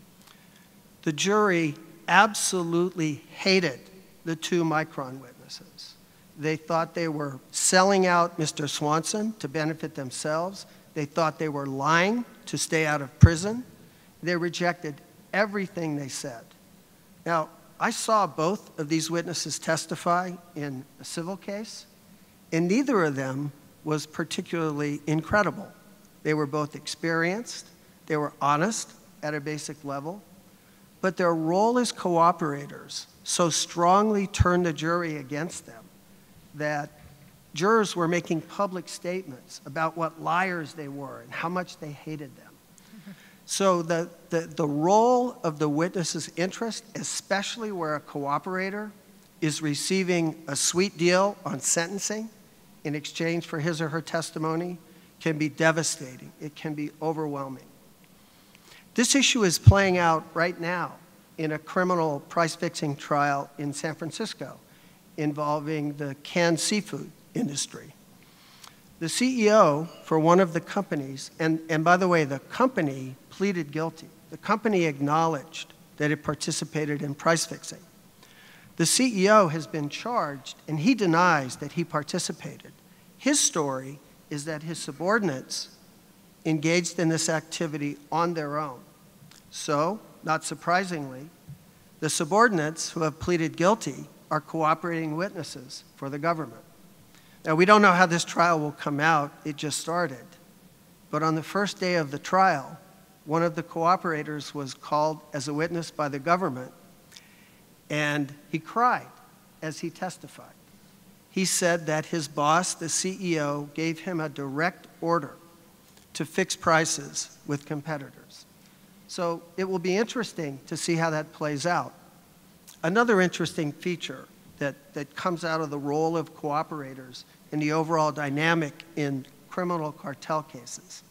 The jury absolutely hated the 2 Micron witnesses. They thought they were selling out Mr. Swanson to benefit themselves. They thought they were lying to stay out of prison. They rejected everything they said. Now, I saw both of these witnesses testify in a civil case, and neither of them was particularly incredible. They were both experienced, they were honest at a basic level, but their role as cooperators so strongly turned the jury against them that jurors were making public statements about what liars they were and how much they hated them. So the role of the witness's interest, especially where a cooperator is receiving a sweet deal on sentencing in exchange for his or her testimony, can be devastating. It can be overwhelming. This issue is playing out right now in a criminal price-fixing trial in San Francisco involving the canned seafood industry. The CEO for one of the companies, and by the way, the company pleaded guilty. The company acknowledged that it participated in price fixing. The CEO has been charged, and he denies that he participated. His story is that his subordinates engaged in this activity on their own. So, not surprisingly, the subordinates who have pleaded guilty are cooperating witnesses for the government. Now, we don't know how this trial will come out. It just started. But on the first day of the trial, one of the cooperators was called as a witness by the government, and he cried as he testified. He said that his boss, the CEO, gave him a direct order to fix prices with competitors. So it will be interesting to see how that plays out. Another interesting feature that comes out of the role of cooperators in the overall dynamic in criminal cartel cases.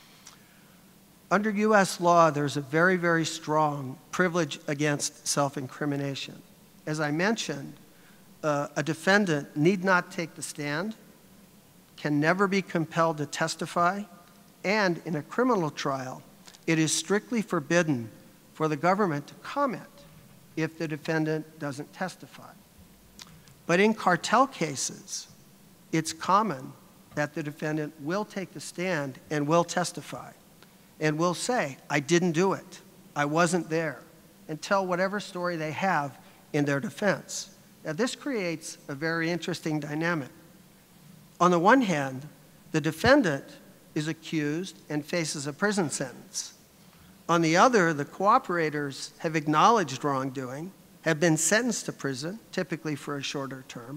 Under US law, there's a very, very strong privilege against self-incrimination. As I mentioned, a defendant need not take the stand, can never be compelled to testify, and in a criminal trial, it is strictly forbidden for the government to comment if the defendant doesn't testify. But in cartel cases, it's common that the defendant will take the stand and will testify and will say, I didn't do it, I wasn't there, and tell whatever story they have in their defense. Now, this creates a very interesting dynamic. On the one hand, the defendant is accused and faces a prison sentence. On the other, the cooperators have acknowledged wrongdoing, have been sentenced to prison, typically for a shorter term,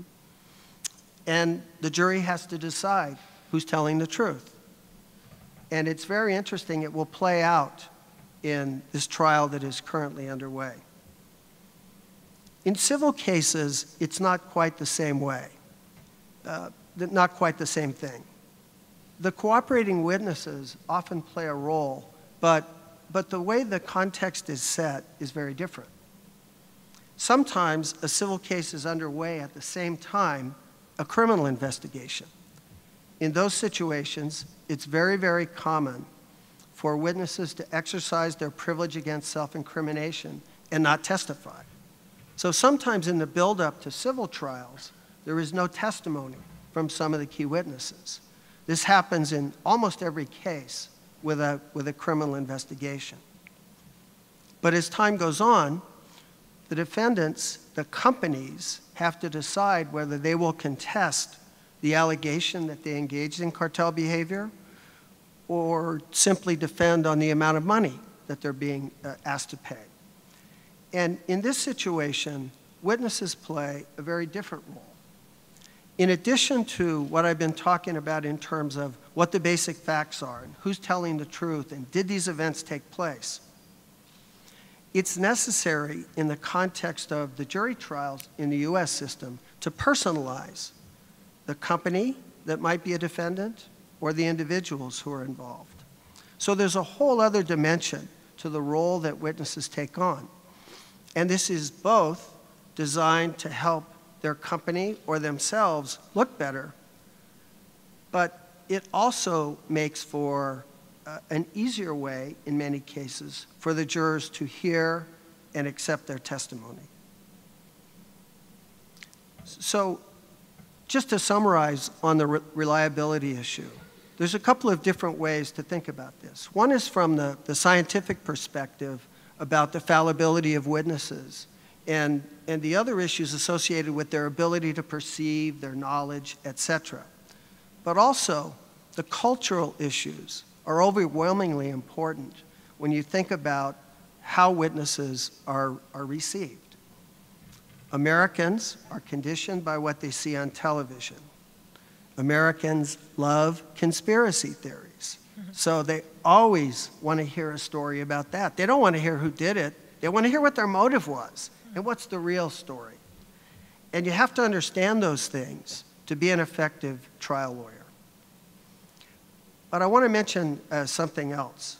and the jury has to decide who's telling the truth. And it's very interesting. It will play out in this trial that is currently underway. In civil cases, it's not quite the same way. not quite the same thing. The cooperating witnesses often play a role, but the way the context is set is very different. Sometimes a civil case is underway at the same time a criminal investigation. In those situations, it's very, very common for witnesses to exercise their privilege against self-incrimination and not testify. So sometimes in the build-up to civil trials, there is no testimony from some of the key witnesses. This happens in almost every case with a criminal investigation. But as time goes on, the defendants, the companies, have to decide whether they will contest the allegation that they engaged in cartel behavior or simply defend on the amount of money that they're being asked to pay. And in this situation, witnesses play a very different role. In addition to what I've been talking about in terms of what the basic facts are and who's telling the truth and did these events take place, it's necessary in the context of the jury trials in the US system to personalize the company that might be a defendant or the individuals who are involved. So there's a whole other dimension to the role that witnesses take on. And this is both designed to help their company or themselves look better, but it also makes for an easier way, in many cases, for the jurors to hear and accept their testimony. So, just to summarize on the reliability issue, there's a couple of different ways to think about this. One is from the scientific perspective about the fallibility of witnesses, and the other issues associated with their ability to perceive, their knowledge, etc. But also, the cultural issues are overwhelmingly important when you think about how witnesses are received. Americans are conditioned by what they see on television. Americans love conspiracy theories. So they always want to hear a story about that. They don't want to hear who did it. They want to hear what their motive was and what's the real story. And you have to understand those things to be an effective trial lawyer. But I want to mention something else.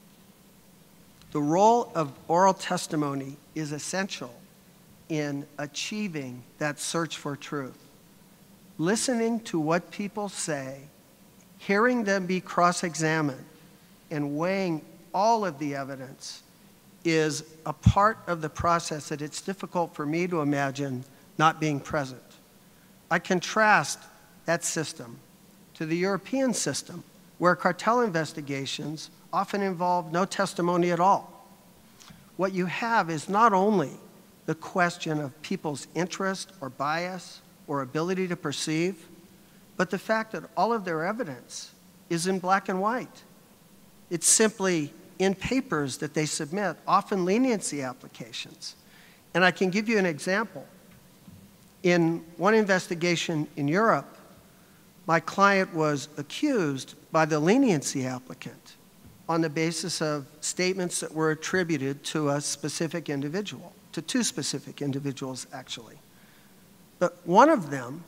The role of oral testimony is essential in achieving that search for truth. Listening to what people say, hearing them be cross-examined, and weighing all of the evidence is a part of the process that it's difficult for me to imagine not being present. I contrast that system to the European system, where cartel investigations often involve no testimony at all. What you have is not only the question of people's interest or bias or ability to perceive, but the fact that all of their evidence is in black and white. It's simply in papers that they submit, often leniency applications. And I can give you an example. In one investigation in Europe, my client was accused by the leniency applicant on the basis of statements that were attributed to a specific individual, to two specific individuals, actually. But one of them,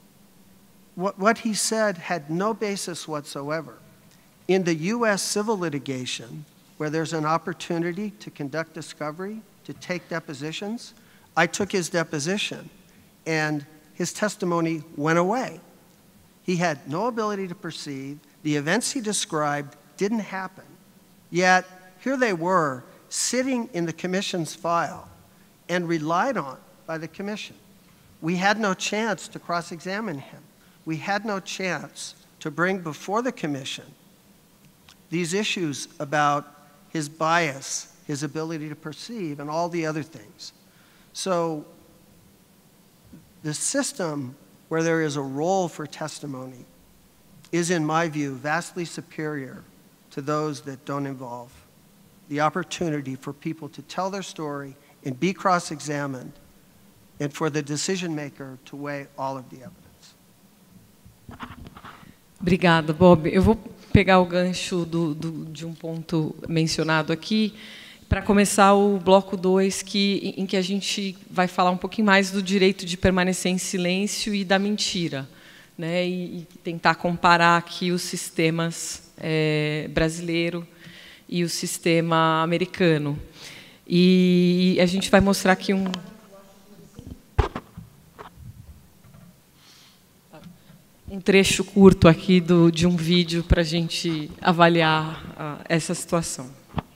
what he said had no basis whatsoever. In the US civil litigation, where there's an opportunity to conduct discovery, to take depositions, I took his deposition, and his testimony went away. He had no ability to perceive. The events he described didn't happen. Yet, here they were, sitting in the commission's file and relied on by the commission. We had no chance to cross-examine him. We had no chance to bring before the commission these issues about his bias, his ability to perceive, and all the other things. So the system where there is a role for testimony is, in my view, vastly superior to those that don't involve the opportunity for people to tell their story and be cross-examined, and for the decision maker to weigh all of the evidence. Obrigada, Bob. Eu vou pegar o gancho de um ponto mencionado aqui para começar o bloco 2, em que a gente vai falar um pouquinho mais do direito de permanecer em silêncio e da mentira. né, e tentar comparar aqui os sistemas brasileiro e o sistema americano. E a gente vai mostrar aqui um trecho curto aqui de um vídeo para a gente avaliar essa situação.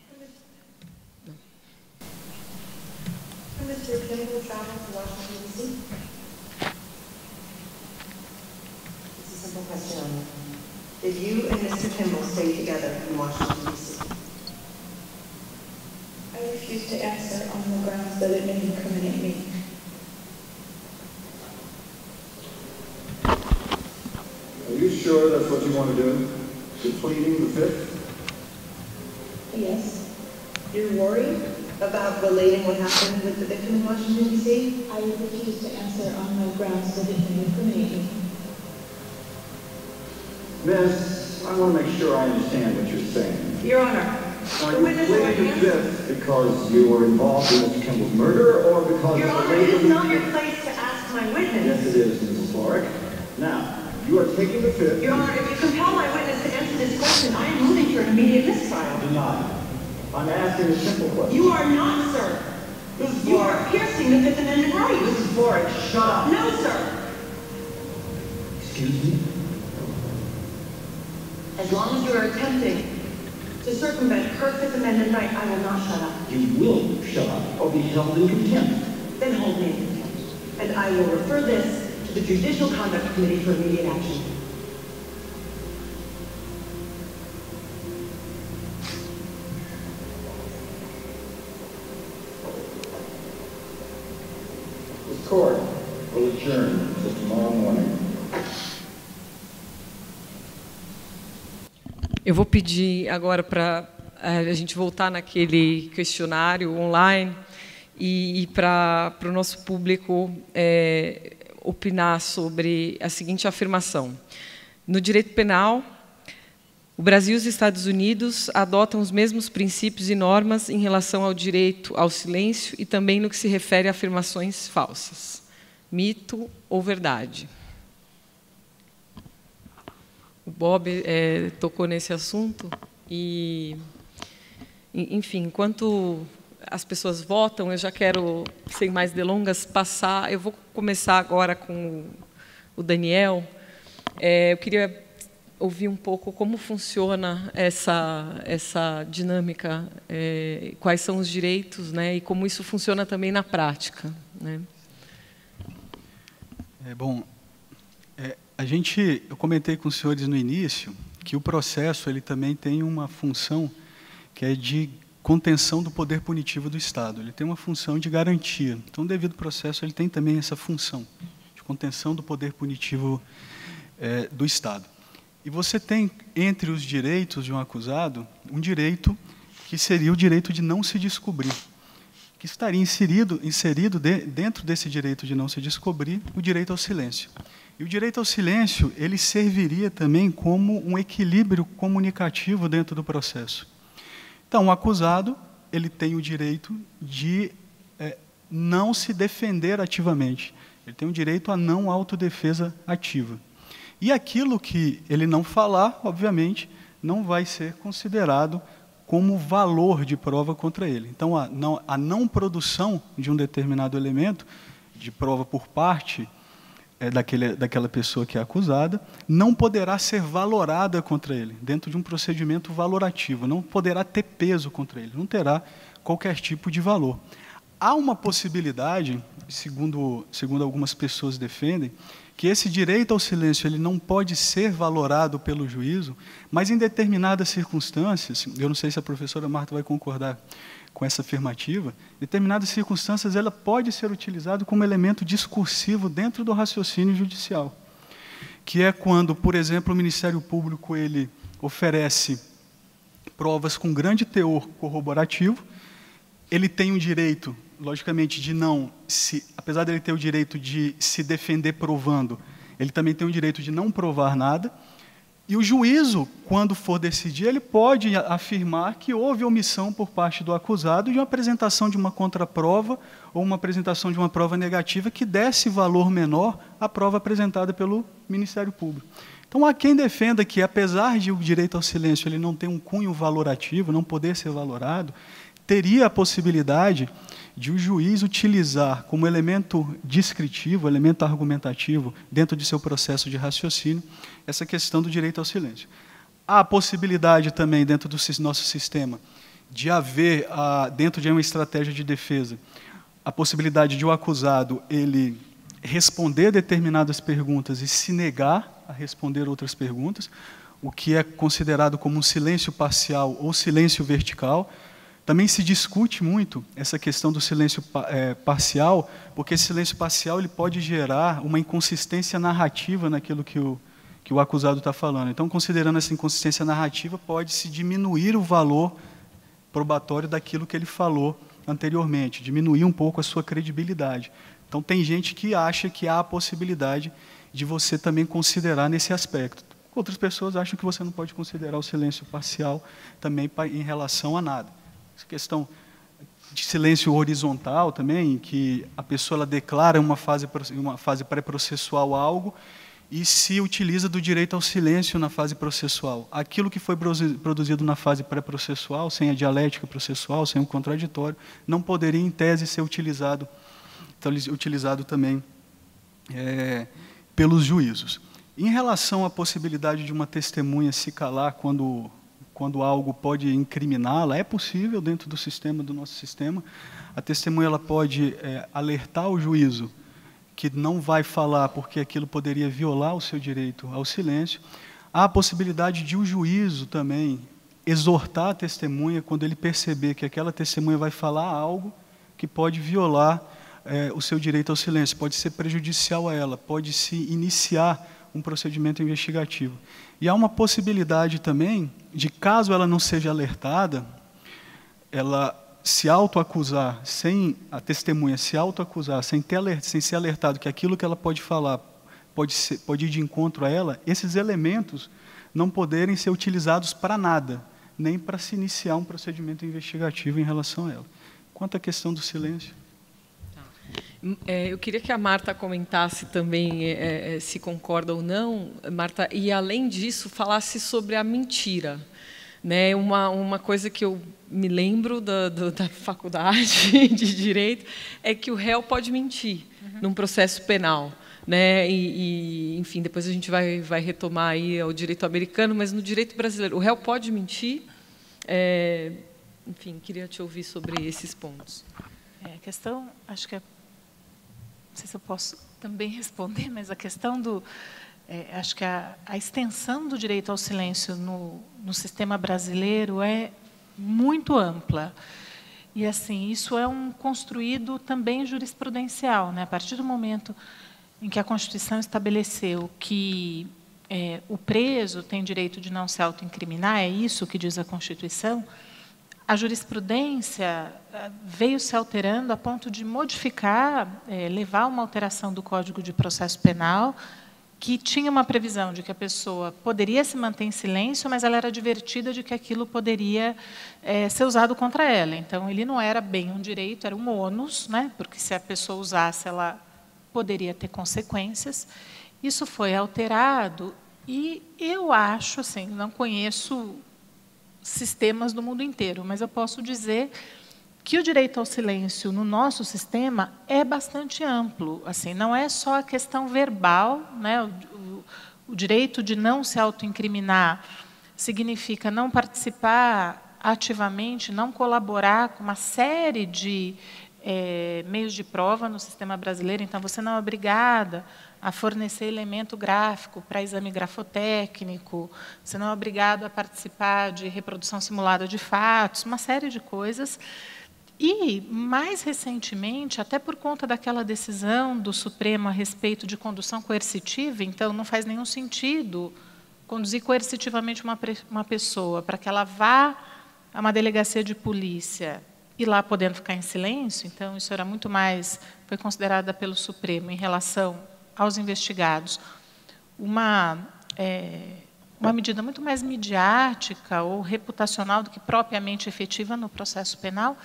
Did you and Mr. Kimball stay together in Washington, D.C.? I refuse to answer on the grounds that it may incriminate me. Are you sure that's what you want to do? Depleting the Fifth? Yes. You're worried about relating what happened with the victim in Washington, D.C.? I refuse to answer on the grounds that it may incriminate me. Miss, I want to make sure I understand what you're saying. Your Honor, Are the you witness in my pleading the hands... Fifth because you were involved in Mr. Kimball's murder or because Your of Honor, the it rape is of not your place to ask my witness. Yes, it is, Mrs. Florrick. Now, you are taking the Fifth. Your Honor, if you compel my witness to answer this question, I am moving for an immediate mistrial. Denied. I'm asking a simple question. You are not, sir. Mrs. You are Florrick. piercing the Fifth Amendment right. Mrs. Florrick, shut up. No, sir. Excuse me? As long as you are attempting to circumvent her Fifth Amendment right, I will not shut up. You will shut up or be held in contempt. Then hold me in contempt. And I will refer this to the Judicial Conduct Committee for immediate action. The court will adjourn until tomorrow morning. Eu vou pedir agora para a gente voltar naquele questionário online e para o nosso público opinar sobre a seguinte afirmação. No direito penal, o Brasil e os Estados Unidos adotam os mesmos princípios e normas em relação ao direito ao silêncio e também no que se refere a afirmações falsas. Mito ou verdade? O Bob tocou nesse assunto e, enfim, enquanto as pessoas votam, eu já quero, sem mais delongas, passar. Eu vou começar agora com o Daniel. Eu queria ouvir um pouco como funciona essa dinâmica, quais são os direitos, né, e como isso funciona também na prática, né? Bom. Eu comentei com os senhores no início que o processo ele também tem uma função que é de contenção do poder punitivo do Estado. Ele tem uma função de garantia. Então, o devido processo ele tem também essa função de contenção do poder punitivo do Estado. E você tem, entre os direitos de um acusado, um direito que seria o direito de não se descobrir, que estaria inserido dentro desse direito de não se descobrir, o direito ao silêncio. E o direito ao silêncio ele serviria também como um equilíbrio comunicativo dentro do processo. Então, o acusado ele tem o direito de não se defender ativamente. Ele tem o direito à não autodefesa ativa. E aquilo que ele não falar, obviamente, não vai ser considerado como valor de prova contra ele. Então, a não produção de um determinado elemento de prova por parte daquela pessoa que é acusada, não poderá ser valorada contra ele, dentro de um procedimento valorativo, não poderá ter peso contra ele, não terá qualquer tipo de valor. Há uma possibilidade, segundo algumas pessoas defendem, que esse direito ao silêncio ele não pode ser valorado pelo juízo, mas em determinadas circunstâncias, eu não sei se a professora Marta vai concordar com essa afirmativa, em determinadas circunstâncias ela pode ser utilizada como elemento discursivo dentro do raciocínio judicial, que é quando, por exemplo, o Ministério Público ele oferece provas com grande teor corroborativo, ele tem o direito, logicamente, apesar de ele ter o direito de se defender provando, ele também tem o direito de não provar nada, E o juízo, quando for decidir, ele pode afirmar que houve omissão por parte do acusado de uma apresentação de uma contraprova ou uma apresentação de uma prova negativa que desse valor menor à prova apresentada pelo Ministério Público. Então, há quem defenda que, apesar de o direito ao silêncio ele não ter um cunho valorativo, não poder ser valorado, teria a possibilidade de o juiz utilizar como elemento descritivo, elemento argumentativo, dentro de seu processo de raciocínio, essa questão do direito ao silêncio. Há a possibilidade também, dentro do nosso sistema, de haver, dentro de uma estratégia de defesa, a possibilidade de o acusado ele responder determinadas perguntas e se negar a responder outras perguntas, o que é considerado como um silêncio parcial ou silêncio vertical. Também se discute muito essa questão do silêncio parcial, porque esse silêncio parcial ele pode gerar uma inconsistência narrativa naquilo que o acusado está falando. Então, considerando essa inconsistência narrativa, pode-se diminuir o valor probatório daquilo que ele falou anteriormente, diminuir um pouco a sua credibilidade. Então, tem gente que acha que há a possibilidade de você também considerar nesse aspecto. Outras pessoas acham que você não pode considerar o silêncio parcial também em relação a nada. Essa questão de silêncio horizontal também, em que a pessoa ela declara uma fase pré-processual algo e se utiliza do direito ao silêncio na fase processual. Aquilo que foi produzido na fase pré-processual, sem a dialética processual, sem o contraditório, não poderia, em tese, ser utilizado também pelos juízos. Em relação à possibilidade de uma testemunha se calar quando algo pode incriminá-la, é possível dentro do nosso sistema. A testemunha ela pode alertar o juízo que não vai falar porque aquilo poderia violar o seu direito ao silêncio. Há a possibilidade de o juízo também exortar a testemunha quando ele perceber que aquela testemunha vai falar algo que pode violar o seu direito ao silêncio, pode ser prejudicial a ela, pode se iniciar um procedimento investigativo. E há uma possibilidade também de, caso ela não seja alertada, ela se autoacusar, a testemunha se autoacusar, sem ser alertado que aquilo que ela pode falar pode ir de encontro a ela, esses elementos não poderem ser utilizados para nada, nem para se iniciar um procedimento investigativo em relação a ela. Quanto à questão do silêncio? Eu queria que a Marta comentasse também se concorda ou não, Marta, e além disso falasse sobre a mentira. Né, uma coisa que eu me lembro da faculdade de Direito é que o réu pode mentir num processo penal. Né, enfim, depois a gente vai retomar aí o direito americano, mas no direito brasileiro, o réu pode mentir? Enfim, queria te ouvir sobre esses pontos. A questão, acho que não sei se eu posso também responder, mas a questão acho que a extensão do direito ao silêncio no sistema brasileiro é muito ampla. E, assim, isso é um construído também jurisprudencial. Né? A partir do momento em que a Constituição estabeleceu que o preso tem direito de não se autoincriminar, é isso que diz a Constituição, a jurisprudência veio se alterando a ponto de modificar, levar a uma alteração do Código de Processo Penal, que tinha uma previsão de que a pessoa poderia se manter em silêncio, mas ela era advertida de que aquilo poderia ser usado contra ela. Então, ele não era bem um direito, era um ônus, né? Porque se a pessoa usasse, ela poderia ter consequências. Isso foi alterado e eu acho, assim, não conheço sistemas do mundo inteiro, mas eu posso dizer que o direito ao silêncio no nosso sistema é bastante amplo. Assim, não é só a questão verbal, né? O direito de não se autoincriminar significa não participar ativamente, não colaborar com uma série de meios de prova no sistema brasileiro. Então, você não é obrigada a fornecer elemento gráfico para exame grafotécnico, você não é obrigado a participar de reprodução simulada de fatos, uma série de coisas. E, mais recentemente, até por conta daquela decisão do Supremo a respeito de condução coercitiva, então não faz nenhum sentido conduzir coercitivamente uma pessoa para que ela vá a uma delegacia de polícia e lá podendo ficar em silêncio. Então, isso era muito mais, foi considerada pelo um investigados, uma uma medida muito mais midiática ou reputacional do que propriamente efetiva no processo penal,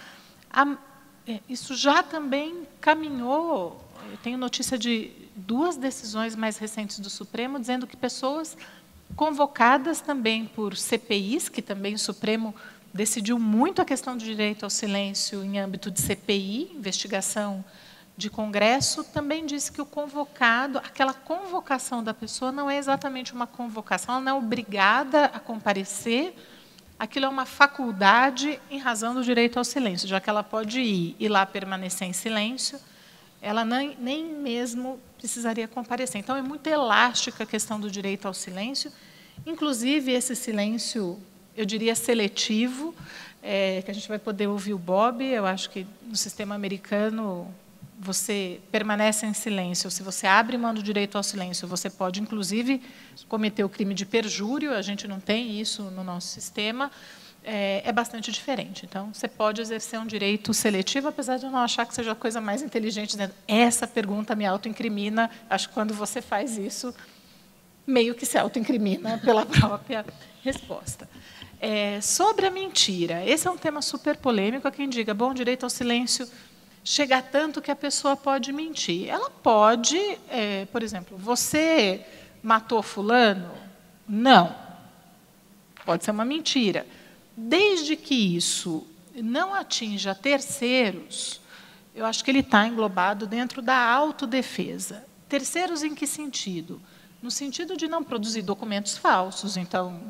isso já também caminhou. Eu tenho notícia de 2 decisões mais recentes do Supremo dizendo que pessoas convocadas também por CPIs, que também o Supremo decidiu muito a questão do direito ao silêncio em âmbito de CPI, investigação de Congresso, também disse que o convocado, aquela convocação da pessoa não é exatamente uma convocação, ela não é obrigada a comparecer, aquilo é uma faculdade em razão do direito ao silêncio, já que ela pode ir e lá permanecer em silêncio, ela nem mesmo precisaria comparecer. Então, é muito elástica a questão do direito ao silêncio, inclusive esse silêncio, eu diria, seletivo, que a gente vai poder ouvir o Bob. Eu acho que no sistema americano você permanece em silêncio. Se você abre mão do direito ao silêncio, você pode, inclusive, cometer o crime de perjúrio. A gente não tem isso no nosso sistema. É bastante diferente. Então, você pode exercer um direito seletivo, apesar de eu não achar que seja a coisa mais inteligente, dizendo, essa pergunta me autoincrimina. Acho que quando você faz isso, meio que se autoincrimina pela própria resposta. Sobre a mentira, esse é um tema super polêmico. Há quem diga, bom, direito ao silêncio chega tanto que a pessoa pode mentir. Ela pode, por exemplo, você matou fulano? Não. Pode ser uma mentira. Desde que isso não atinja terceiros, eu acho que ele está englobado dentro da autodefesa. Terceiros em que sentido? No sentido de não produzir documentos falsos. Então,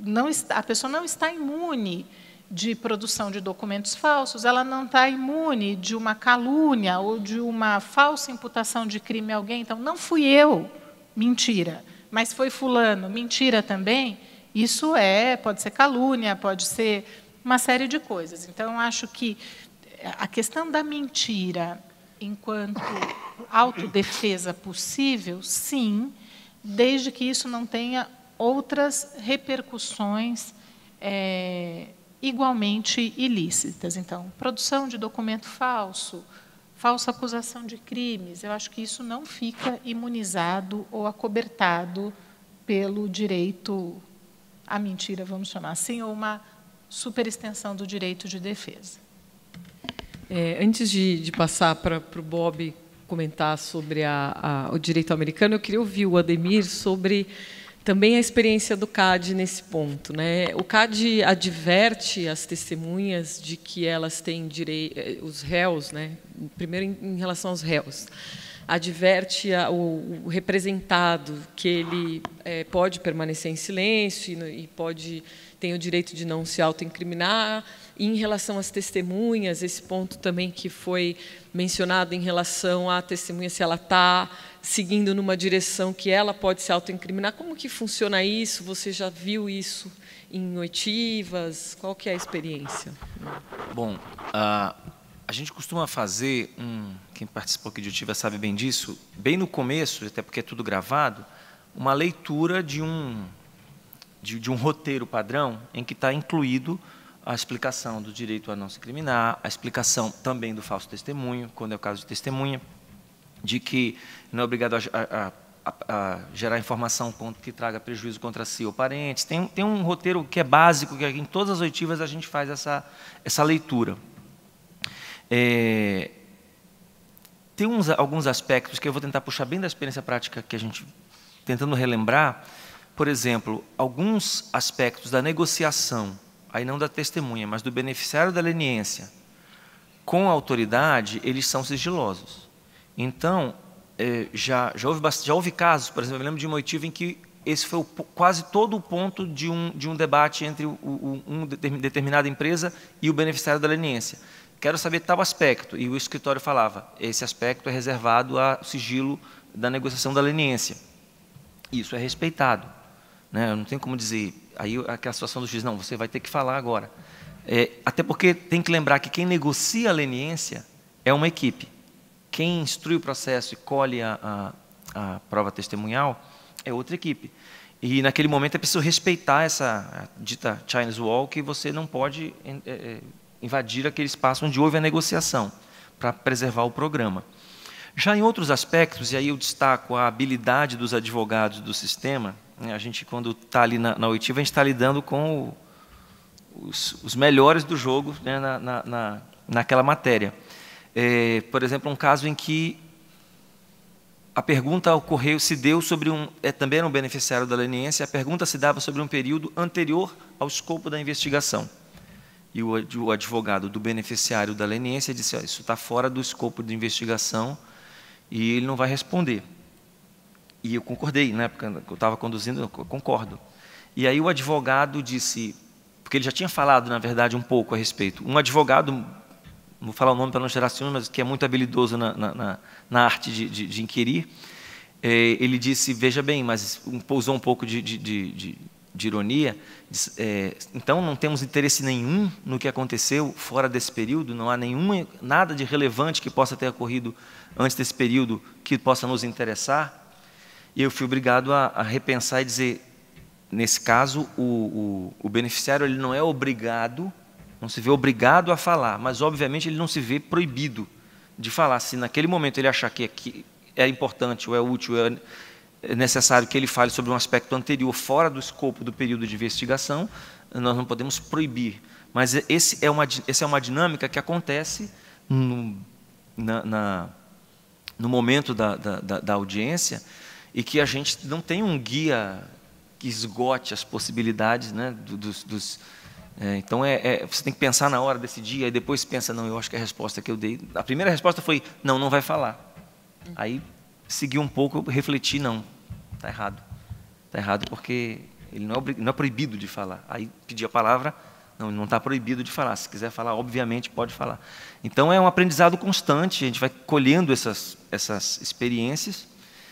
a pessoa não está imune de produção de documentos falsos, ela não está imune de uma calúnia ou de uma falsa imputação de crime a alguém. Então, não fui eu, mentira, mas foi fulano, mentira também. Isso pode ser calúnia, pode ser uma série de coisas. Então, acho que a questão da mentira, enquanto autodefesa possível, sim, desde que isso não tenha outras repercussões igualmente ilícitas. Então, produção de documento falso, falsa acusação de crimes, eu acho que isso não fica imunizado ou acobertado pelo direito à mentira, vamos chamar assim, ou uma superextensão do direito de defesa. Antes de passar para o Bob comentar sobre o direito americano, eu queria ouvir o Ademir sobre também a experiência do CAD nesse ponto, né? O CAD adverte as testemunhas de que elas têm direito, os réus, né? Primeiro em relação aos réus, adverte o representado que ele pode permanecer em silêncio e tem o direito de não se autoincriminar. E em relação às testemunhas, esse ponto também que foi mencionado em relação à testemunha, se ela está seguindo numa direção que ela pode se autoincriminar, como que funciona isso? Você já viu isso em oitivas? Qual que é a experiência? Bom, a gente costuma fazer, quem participou aqui de oitiva sabe bem disso, bem no começo, até porque é tudo gravado, uma leitura de um roteiro padrão em que está incluído a explicação do direito a não se incriminar, a explicação também do falso testemunho, quando é o caso de testemunha, de que não é obrigado a gerar informação que traga prejuízo contra si ou parentes. Tem um roteiro que é básico, que em todas as oitivas a gente faz essa leitura. Tem alguns aspectos que eu vou tentar puxar bem da experiência prática que a gente tentando relembrar. Por exemplo, alguns aspectos da negociação, aí não da testemunha, mas do beneficiário da leniência com a autoridade, eles são sigilosos. Então, já houve casos, por exemplo, eu lembro de uma oitiva em que esse foi quase todo o ponto de um debate entre uma determinada empresa e o beneficiário da leniência. Quero saber tal aspecto, e o escritório falava, esse aspecto é reservado ao sigilo da negociação da leniência. Isso é respeitado, né? Eu não tenho como dizer, aí aquela situação do juiz, não, você vai ter que falar agora. Até porque tem que lembrar que quem negocia a leniência é uma equipe. Quem instrui o processo e colhe a prova testemunhal é outra equipe. E, naquele momento, é preciso respeitar essa dita Chinese Wall, que você não pode invadir aquele espaço onde houve a negociação, para preservar o programa. Já em outros aspectos, e aí eu destaco a habilidade dos advogados do sistema, né, a gente, quando está ali na oitiva, a gente está lidando com os melhores do jogo, né, naquela matéria. Por exemplo, um caso em que a pergunta se deu sobre também era um beneficiário da leniência, a pergunta se dava sobre um período anterior ao escopo da investigação. E o advogado do beneficiário da leniência disse, isso está fora do escopo de investigação e ele não vai responder. E eu concordei, na época que eu estava conduzindo, eu concordo. E aí o advogado disse, porque ele já tinha falado, na verdade, um pouco a respeito. Um advogado, não vou falar o nome para não gerar ciúme, mas que é muito habilidoso na arte de inquirir, ele disse, veja bem, mas usou um pouco de ironia, então não temos interesse nenhum no que aconteceu fora desse período, não há nada de relevante que possa ter ocorrido antes desse período que possa nos interessar. E eu fui obrigado a repensar e dizer, nesse caso, o beneficiário ele não é obrigado, não se vê obrigado a falar, mas obviamente ele não se vê proibido de falar. Se naquele momento ele achar que é importante, ou é útil, é necessário que ele fale sobre um aspecto anterior, fora do escopo do período de investigação, nós não podemos proibir. Mas essa é uma dinâmica que acontece no momento da audiência, e que a gente não tem um guia que esgote as possibilidades, né, então, você tem que pensar na hora, decidir, aí depois pensa, não, eu acho que a resposta que eu dei... A primeira resposta foi, não vai falar. Aí, segui um pouco, eu refleti, não, está errado. Está errado porque ele não é proibido de falar. Aí, pedi a palavra, não está proibido de falar. Se quiser falar, obviamente, pode falar. Então, é um aprendizado constante, a gente vai colhendo essas experiências,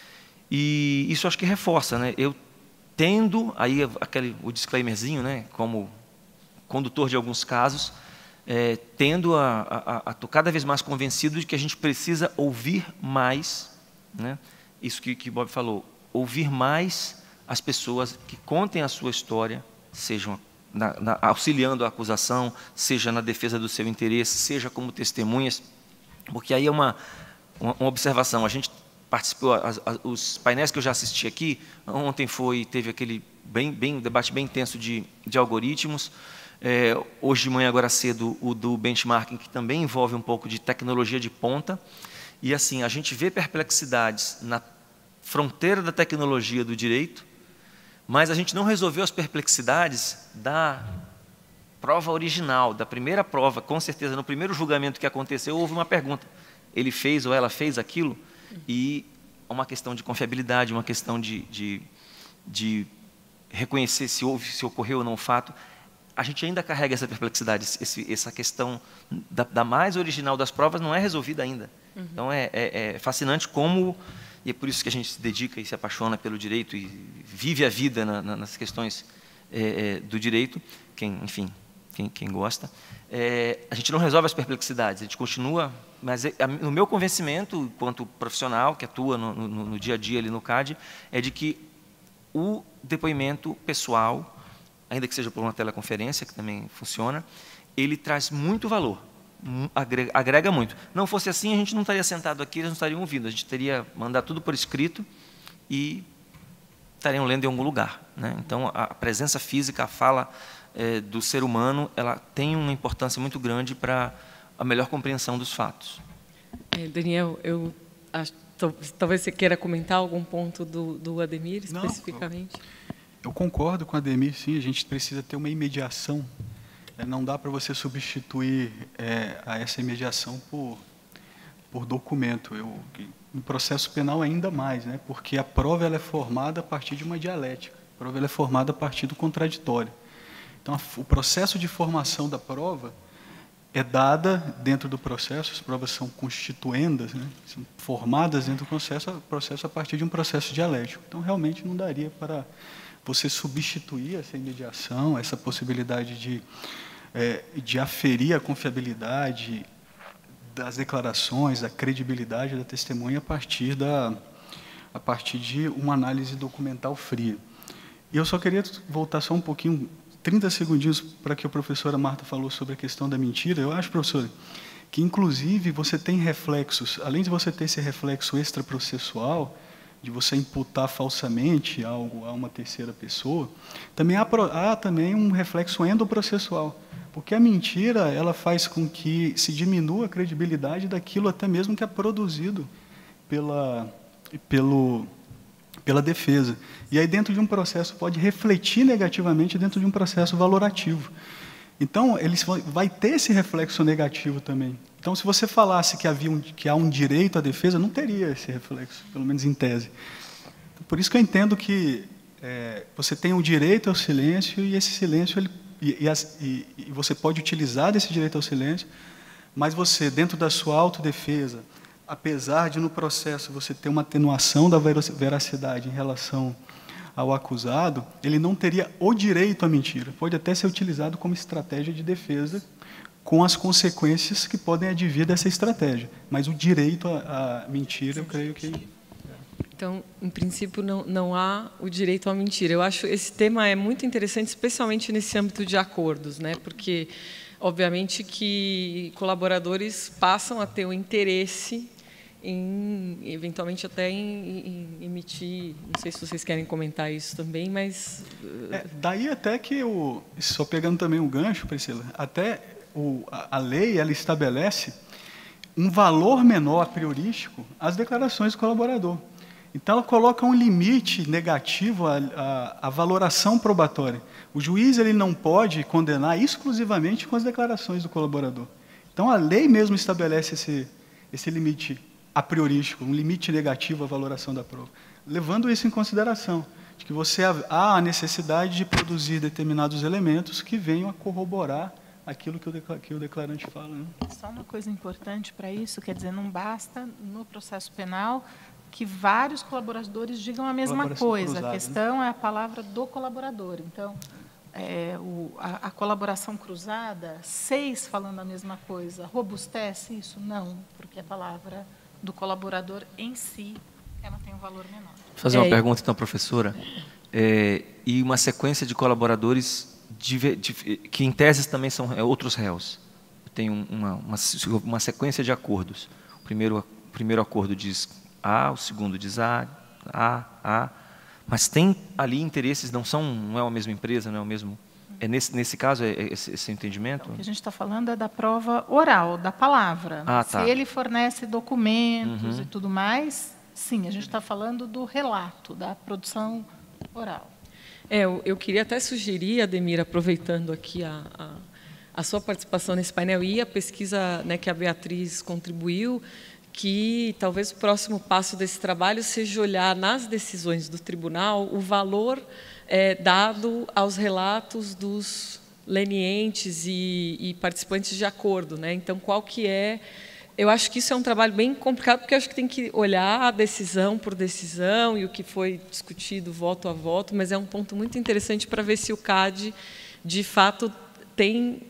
e isso acho que reforça, né? Eu tendo, aí o disclaimerzinho, né, como condutor de alguns casos, tendo a tô cada vez mais convencido de que a gente precisa ouvir mais, né, isso que Bob falou, ouvir mais as pessoas que contem a sua história, sejam auxiliando a acusação, seja na defesa do seu interesse, seja como testemunhas, porque aí é uma observação, a gente participou, os painéis que eu já assisti aqui, ontem teve aquele debate bem intenso de algoritmos, hoje de manhã, agora cedo, o do benchmarking, que também envolve um pouco de tecnologia de ponta, e assim, a gente vê perplexidades na fronteira da tecnologia do direito, mas a gente não resolveu as perplexidades da prova original, da primeira prova, com certeza, no primeiro julgamento que aconteceu, houve uma pergunta, ele fez ou ela fez aquilo, e uma questão de confiabilidade, uma questão de reconhecer se ocorreu ou não o fato. A gente ainda carrega essa perplexidade, essa questão da mais original das provas não é resolvida ainda. Então, é fascinante como, e é por isso que a gente se dedica e se apaixona pelo direito e vive a vida nas questões do direito, quem gosta. A gente não resolve as perplexidades, a gente continua, mas no meu convencimento, enquanto profissional que atua no dia a dia ali no CAD, é de que o depoimento pessoal, ainda que seja por uma teleconferência, que também funciona, ele traz muito valor, agrega muito. Não fosse assim, a gente não estaria sentado aqui, eles não estariam ouvindo, a gente teria mandado tudo por escrito e estariam lendo em algum lugar, né? Então, a presença física, a fala do ser humano, ela tem uma importância muito grande para a melhor compreensão dos fatos. Daniel, talvez você queira comentar algum ponto do Ademir, especificamente? Eu concordo com o Ademir, sim, a gente precisa ter uma imediação. Não dá para você substituir essa imediação por documento. No processo penal ainda mais, né? Porque a prova ela é formada a partir de uma dialética, a prova ela é formada a partir do contraditório. Então, o processo de formação da prova é dada dentro do processo, as provas são constituendas, né? São formadas dentro do processo a partir de um processo dialético. Então, realmente não daria para você substituir essa imediação, essa possibilidade de aferir a confiabilidade das declarações, da credibilidade da testemunha a partir de uma análise documental fria. E eu só queria voltar só um pouquinho, 30 segundinhos, para que a professora Marta falou sobre a questão da mentira. Eu acho, professora, que inclusive você tem reflexos, além de você ter esse reflexo extraprocessual, de você imputar falsamente algo a uma terceira pessoa, também há também um reflexo endoprocessual, porque a mentira ela faz com que se diminua a credibilidade daquilo até mesmo que é produzido pela defesa. E aí dentro de um processo pode refletir negativamente dentro de um processo valorativo. Então, vai ter esse reflexo negativo também. Então, se você falasse que há um direito à defesa, não teria esse reflexo, pelo menos em tese. Por isso que eu entendo que você tem um direito ao silêncio, e esse silêncio, e você pode utilizar desse direito ao silêncio, mas você, dentro da sua autodefesa, apesar de no processo você ter uma atenuação da veracidade em relação ao acusado, ele não teria o direito à mentira. Pode até ser utilizado como estratégia de defesa, com as consequências que podem advir dessa estratégia. Mas o direito à mentira, eu creio que... Então, em princípio, não há o direito à mentira. Eu acho que esse tema é muito interessante, especialmente nesse âmbito de acordos, né? Porque, obviamente, que colaboradores passam a ter o interesse eventualmente até em emitir, não sei se vocês querem comentar isso também, mas... daí até que, só pegando também um gancho, Priscila, até a lei ela estabelece um valor menor a priorístico às declarações do colaborador. Então, ela coloca um limite negativo à valoração probatória. O juiz ele não pode condenar exclusivamente com as declarações do colaborador. Então, a lei mesmo estabelece esse limite a priorístico, um limite negativo à valoração da prova, levando isso em consideração, de que há a necessidade de produzir determinados elementos que venham a corroborar aquilo que o declarante fala. Né? Só uma coisa importante para isso, quer dizer, não basta no processo penal que vários colaboradores digam a mesma coisa. Cruzada, a questão é a palavra do colaborador. Então, a colaboração cruzada, 6 falando a mesma coisa, robustece isso? Não, porque a palavra do colaborador em si, ela tem um valor menor. Vou fazer uma pergunta, então, professora. E uma sequência de colaboradores que, em teses, também são outros réus. Tem uma sequência de acordos. O primeiro acordo diz A, o segundo diz A, mas tem ali interesses, não é a mesma empresa, não é o mesmo... nesse caso, esse entendimento? Então, o que a gente está falando é da prova oral, da palavra. Se ele fornece documentos e tudo mais, sim, a gente está falando do relato, da produção oral. Eu queria até sugerir, Ademir, aproveitando aqui a sua participação nesse painel e a pesquisa, né, que a Beatriz contribuiu, que talvez o próximo passo desse trabalho seja olhar nas decisões do tribunal o valor dado aos relatos dos lenientes e participantes de acordo, né? Então, qual que é... Eu acho que isso é um trabalho bem complicado, porque eu acho que tem que olhar a decisão por decisão e o que foi discutido voto a voto, mas é um ponto muito interessante para ver se o CAD, de fato, tem...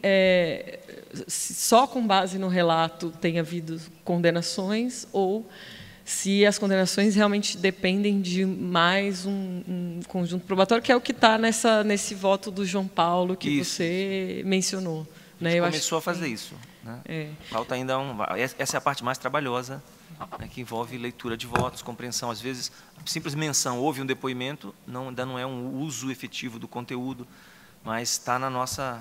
só com base no relato tem havido condenações ou se as condenações realmente dependem de mais um conjunto probatório, que é o que está nesse voto do João Paulo que você mencionou. Né? A gente começou a fazer isso. Né? Falta ainda essa é a parte mais trabalhosa, né, que envolve leitura de votos, compreensão. Às vezes, simples menção, houve um depoimento, ainda não é um uso efetivo do conteúdo, mas está na nossa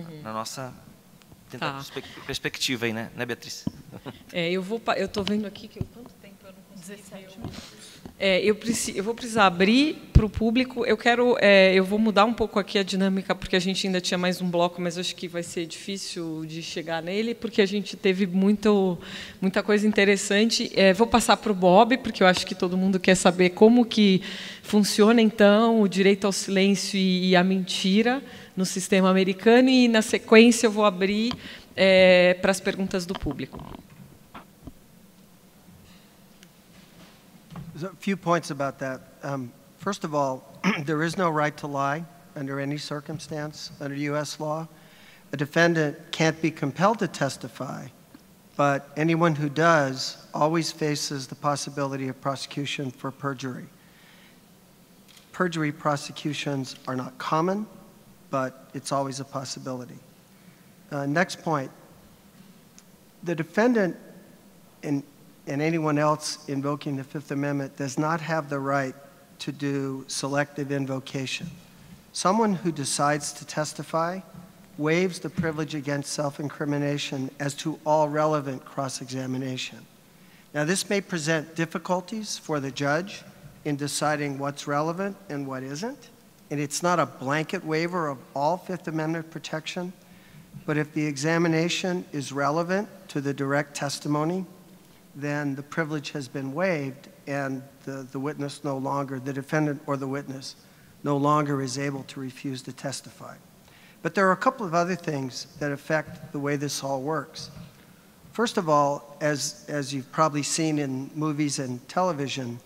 perspectiva aí, né, Beatriz? Eu estou vendo aqui que quanto tempo eu não consegui. 17 minutos. Eu vou precisar abrir para o público. Eu vou mudar um pouco aqui a dinâmica, porque a gente ainda tinha mais um bloco, mas acho que vai ser difícil de chegar nele, porque a gente teve muita coisa interessante. Vou passar para o Bob, porque eu acho que todo mundo quer saber como que funciona, então, o direito ao silêncio e à mentira no sistema americano, e, na sequência, eu vou abrir para as perguntas do público. There's a few points about that. First of all, there is no right to lie under any circumstance under U.S. law. A defendant can't be compelled to testify, but anyone who does always faces the possibility of prosecution for perjury. Perjury prosecutions are not common, but it's always a possibility. Next point. the defendant and anyone else invoking the Fifth Amendment does not have the right to do selective invocation. Someone who decides to testify waives the privilege against self-incrimination as to all relevant cross-examination. Now, this may present difficulties for the judge in deciding what's relevant and what isn't, and it's not a blanket waiver of all Fifth Amendment protection, but if the examination is relevant to the direct testimony, then the privilege has been waived and the witness no longer, the defendant or the witness, no longer is able to refuse to testify. But there are a couple of other things that affect the way this all works. First of all, as you've probably seen in movies and television,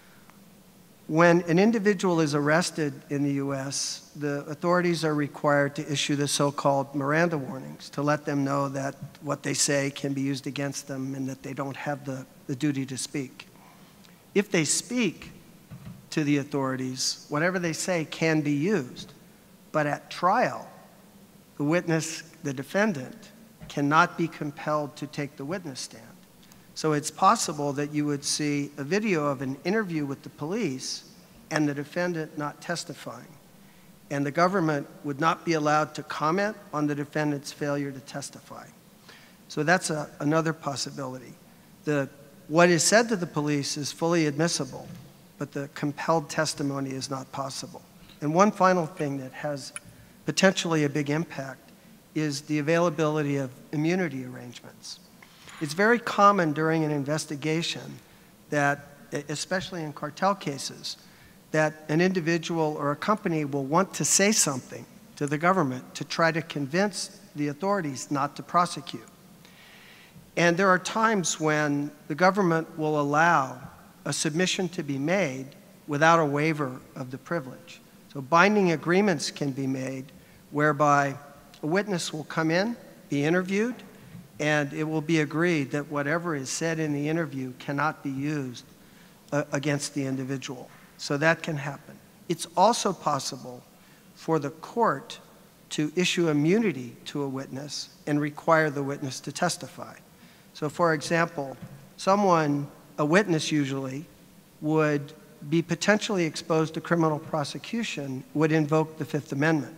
when an individual is arrested in the U.S., the authorities are required to issue the so-called Miranda warnings to let them know that what they say can be used against them and that they don't have the duty to speak. If they speak to the authorities, whatever they say can be used. But at trial, the witness, the defendant, cannot be compelled to take the witness stand. So it's possible that you would see a video of an interview with the police and the defendant not testifying. And the government would not be allowed to comment on the defendant's failure to testify. So that's another possibility. What is said to the police is fully admissible, but the compelled testimony is not possible. And one final thing that has potentially a big impact is the availability of immunity arrangements. It's very common during an investigation that, especially in cartel cases, that an individual or a company will want to say something to the government to try to convince the authorities not to prosecute. And there are times when the government will allow a submission to be made without a waiver of the privilege. So binding agreements can be made whereby a witness will come in, be interviewed, and it will be agreed that whatever is said in the interview cannot be used against the individual. So that can happen. It's also possible for the court to issue immunity to a witness and require the witness to testify. So for example, a witness usually, would be potentially exposed to criminal prosecution, would invoke the Fifth Amendment.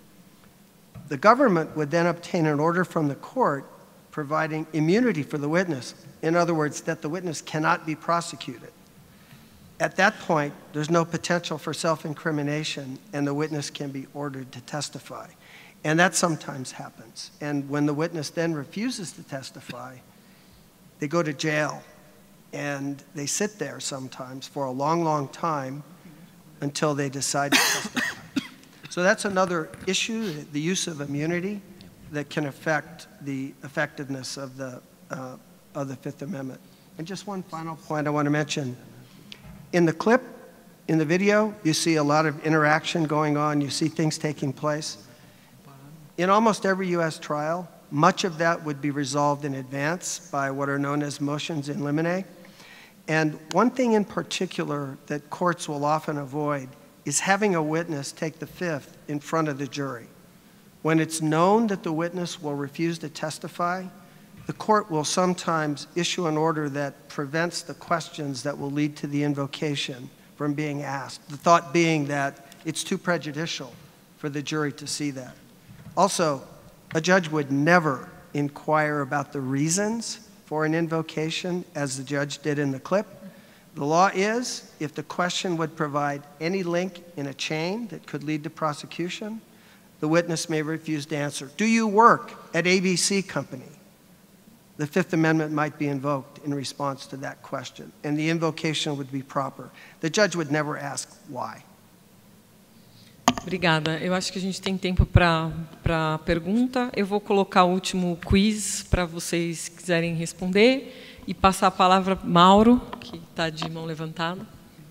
The government would then obtain an order from the court providing immunity for the witness. In other words, that the witness cannot be prosecuted. At that point, there's no potential for self-incrimination and the witness can be ordered to testify. And that sometimes happens. And when the witness then refuses to testify, they go to jail and they sit there sometimes for a long, long time until they decide to testify. So that's another issue, the use of immunity, that can affect the effectiveness of the Fifth Amendment. And just one final point I want to mention. In the clip, in the video, you see a lot of interaction going on. You see things taking place. In almost every U.S. trial, much of that would be resolved in advance by what are known as motions in limine. And one thing in particular that courts will often avoid is having a witness take the fifth in front of the jury. When it's known that the witness will refuse to testify, the court will sometimes issue an order that prevents the questions that will lead to the invocation from being asked, the thought being that it's too prejudicial for the jury to see that. Also, a judge would never inquire about the reasons for an invocation, as the judge did in the clip. The law is, if the question would provide any link in a chain that could lead to prosecution, the witness may refuse to answer. Do you work at ABC Company? The Fifth Amendment might be invoked in response to that question, and the invocation would be proper. The judge would never ask why. Obrigada. Eu acho que a gente tem tempo para pergunta. Eu vou colocar o último quiz para vocês quiserem responder e passar a palavra para Mauro, que está de mão levantada.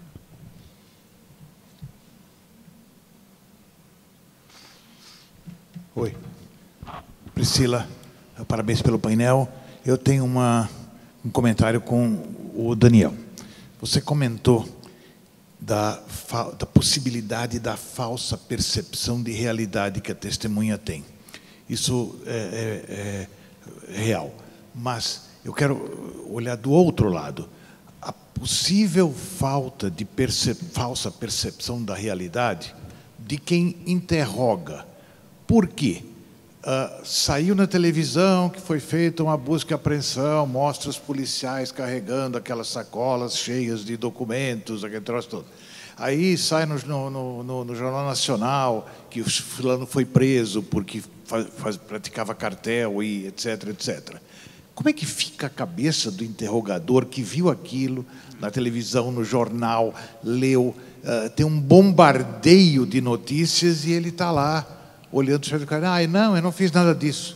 Oi. Priscila, parabéns pelo painel. Eu tenho um comentário com o Daniel. Você comentou da possibilidade da falsa percepção de realidade que a testemunha tem. Isso é real. mas eu quero olhar do outro lado. A possível falta de falsa percepção da realidade de quem interroga. Por quê? Saiu na televisão que foi feita uma busca e apreensão, mostra os policiais carregando aquelas sacolas cheias de documentos, aquele troço todo. Aí sai no Jornal Nacional que o fulano foi preso porque praticava cartel e etc, etc. Como é que fica a cabeça do interrogador que viu aquilo na televisão, no jornal, leu, tem um bombardeio de notícias e ele está lá olhando para o cara, não, eu não fiz nada disso.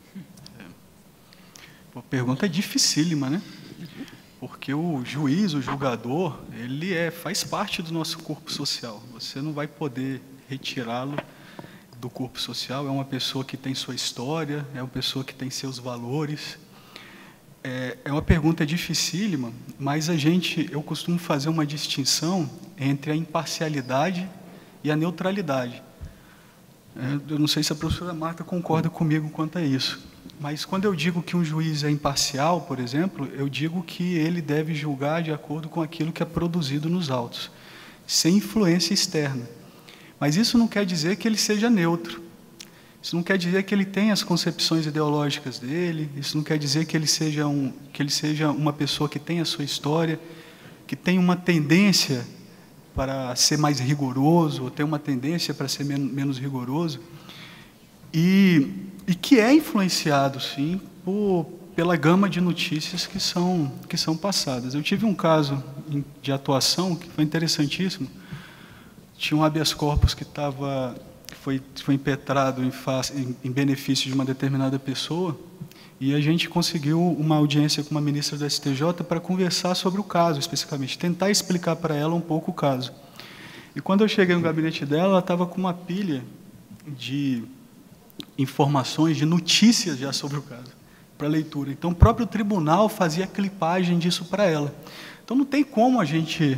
A pergunta é dificílima, né? Porque o juiz, o julgador, ele faz parte do nosso corpo social. Você não vai poder retirá-lo do corpo social. É uma pessoa que tem sua história, é uma pessoa que tem seus valores. É uma pergunta dificílima, mas eu costumo fazer uma distinção entre a imparcialidade e a neutralidade. Eu não sei se a professora Marta concorda comigo quanto a isso, mas quando eu digo que um juiz é imparcial, por exemplo, eu digo que ele deve julgar de acordo com aquilo que é produzido nos autos, sem influência externa. Mas isso não quer dizer que ele seja neutro. Isso não quer dizer que ele tenha as concepções ideológicas dele, isso não quer dizer que ele seja uma pessoa que tenha a sua história, que tem uma tendência para ser mais rigoroso, ou tem uma tendência para ser menos rigoroso, e que é influenciado, sim, pela gama de notícias que são passadas. Eu tive um caso de atuação que foi interessantíssimo. Tinha um habeas corpus que foi impetrado em benefício de uma determinada pessoa, e a gente conseguiu uma audiência com uma ministra do STJ para conversar sobre o caso, especificamente, tentar explicar para ela um pouco o caso. E quando eu cheguei no gabinete dela, ela estava com uma pilha de informações, de notícias já sobre o caso, para leitura. Então, o próprio tribunal fazia clipagem disso para ela. Então, não tem como a gente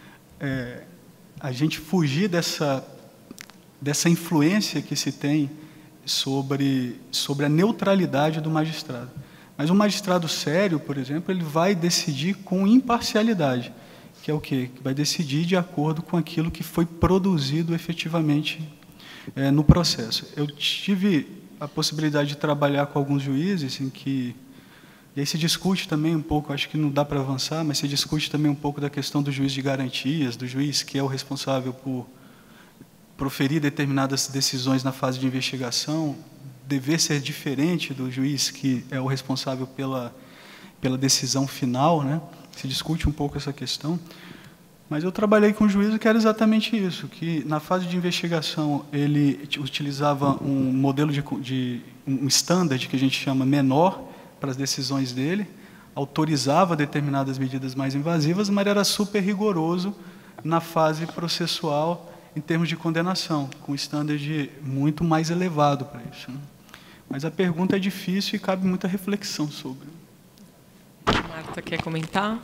fugir dessa influência que se tem sobre a neutralidade do magistrado. Mas um magistrado sério, por exemplo, ele vai decidir com imparcialidade, que é o quê? Que vai decidir de acordo com aquilo que foi produzido efetivamente no processo. Eu tive a possibilidade de trabalhar com alguns juízes em que, e aí se discute também um pouco, acho que não dá para avançar, mas se discute também um pouco da questão do juiz de garantias, do juiz que é o responsável por proferir determinadas decisões na fase de investigação, dever ser diferente do juiz que é o responsável pela decisão final, né? Se discute um pouco essa questão. Mas eu trabalhei com um juiz que era exatamente isso, que na fase de investigação ele utilizava um modelo um standard que a gente chama menor para as decisões dele, autorizava determinadas medidas mais invasivas, mas era super rigoroso na fase processual em termos de condenação, com um standard muito mais elevado para isso, né? Mas a pergunta é difícil e cabe muita reflexão sobre. Marta, quer comentar?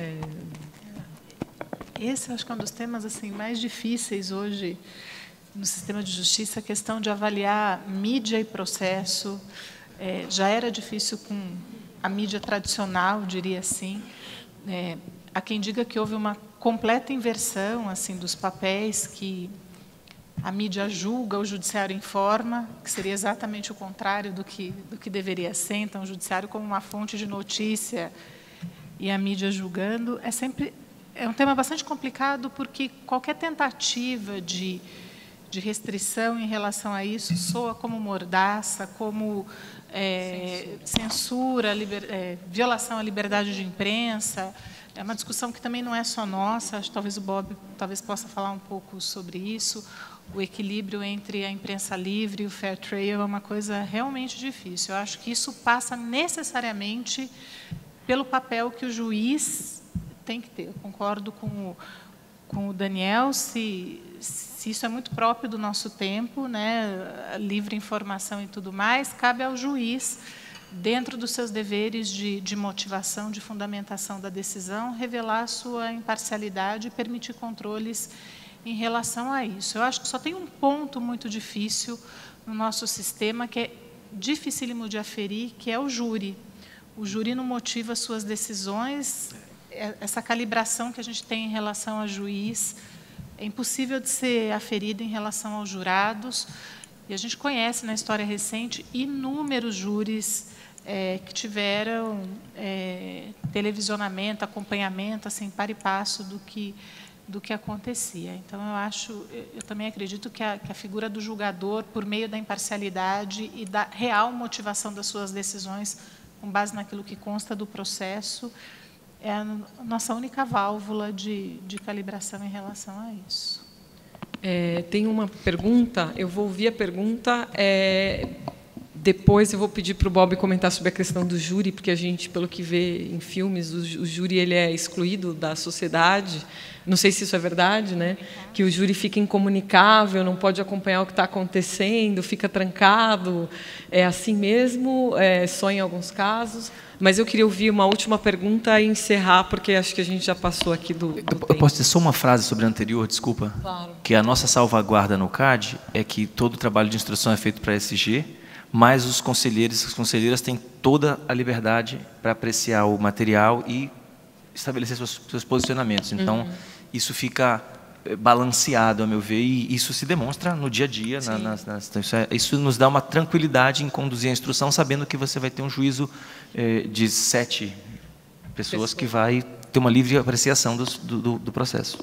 Esse, acho que é um dos temas assim, mais difíceis hoje no sistema de justiça, a questão de avaliar mídia e processo. Já era difícil com a mídia tradicional, diria assim. Há quem diga que houve uma completa inversão assim dos papéis, que a mídia julga, o judiciário informa, que seria exatamente o contrário do que deveria ser. Então, o judiciário como uma fonte de notícia e a mídia julgando. É um tema bastante complicado, porque qualquer tentativa de restrição em relação a isso soa como mordaça, como censura, violação à liberdade de imprensa. É uma discussão que também não é só nossa, acho que talvez o Bob possa falar um pouco sobre isso. O equilíbrio entre a imprensa livre e o fair trade é uma coisa realmente difícil. Eu acho que isso passa necessariamente pelo papel que o juiz tem que ter. Eu concordo com o Daniel, se isso é muito próprio do nosso tempo, né, a livre informação e tudo mais, cabe ao juiz, dentro dos seus deveres de motivação, de fundamentação da decisão, revelar a sua imparcialidade e permitir controles em relação a isso. Eu acho que só tem um ponto muito difícil no nosso sistema, que é dificílimo de aferir, que é o júri. o júri não motiva suas decisões, essa calibração que a gente tem em relação a juiz é impossível de ser aferida em relação aos jurados. E a gente conhece na história recente inúmeros júris que tiveram televisionamento, acompanhamento, assim, par e passo do que acontecia. Então, eu também acredito que a figura do julgador, por meio da imparcialidade e da real motivação das suas decisões, com base naquilo que consta do processo, é a nossa única válvula de calibração em relação a isso. Tem uma pergunta, eu vou ouvir a pergunta, depois eu vou pedir para o Bob comentar sobre a questão do júri, porque a gente, pelo que vê em filmes, o júri ele é excluído da sociedade. Não sei se isso é verdade, né? Que o júri fica incomunicável, não pode acompanhar o que está acontecendo, fica trancado. É assim mesmo, só em alguns casos. Mas eu queria ouvir uma última pergunta e encerrar, porque acho que a gente já passou aqui do tempo. Eu posso dizer só uma frase sobre a anterior, desculpa? Claro. Que a nossa salvaguarda no CAD é que todo o trabalho de instrução é feito para a SG, mas os conselheiros e as conselheiras têm toda a liberdade para apreciar o material e estabelecer seus posicionamentos. Então, isso fica balanceado, a meu ver, e isso se demonstra no dia a dia. Isso nos dá uma tranquilidade em conduzir a instrução, sabendo que você vai ter um juízo de 7 pessoas que vai ter uma livre apreciação do processo.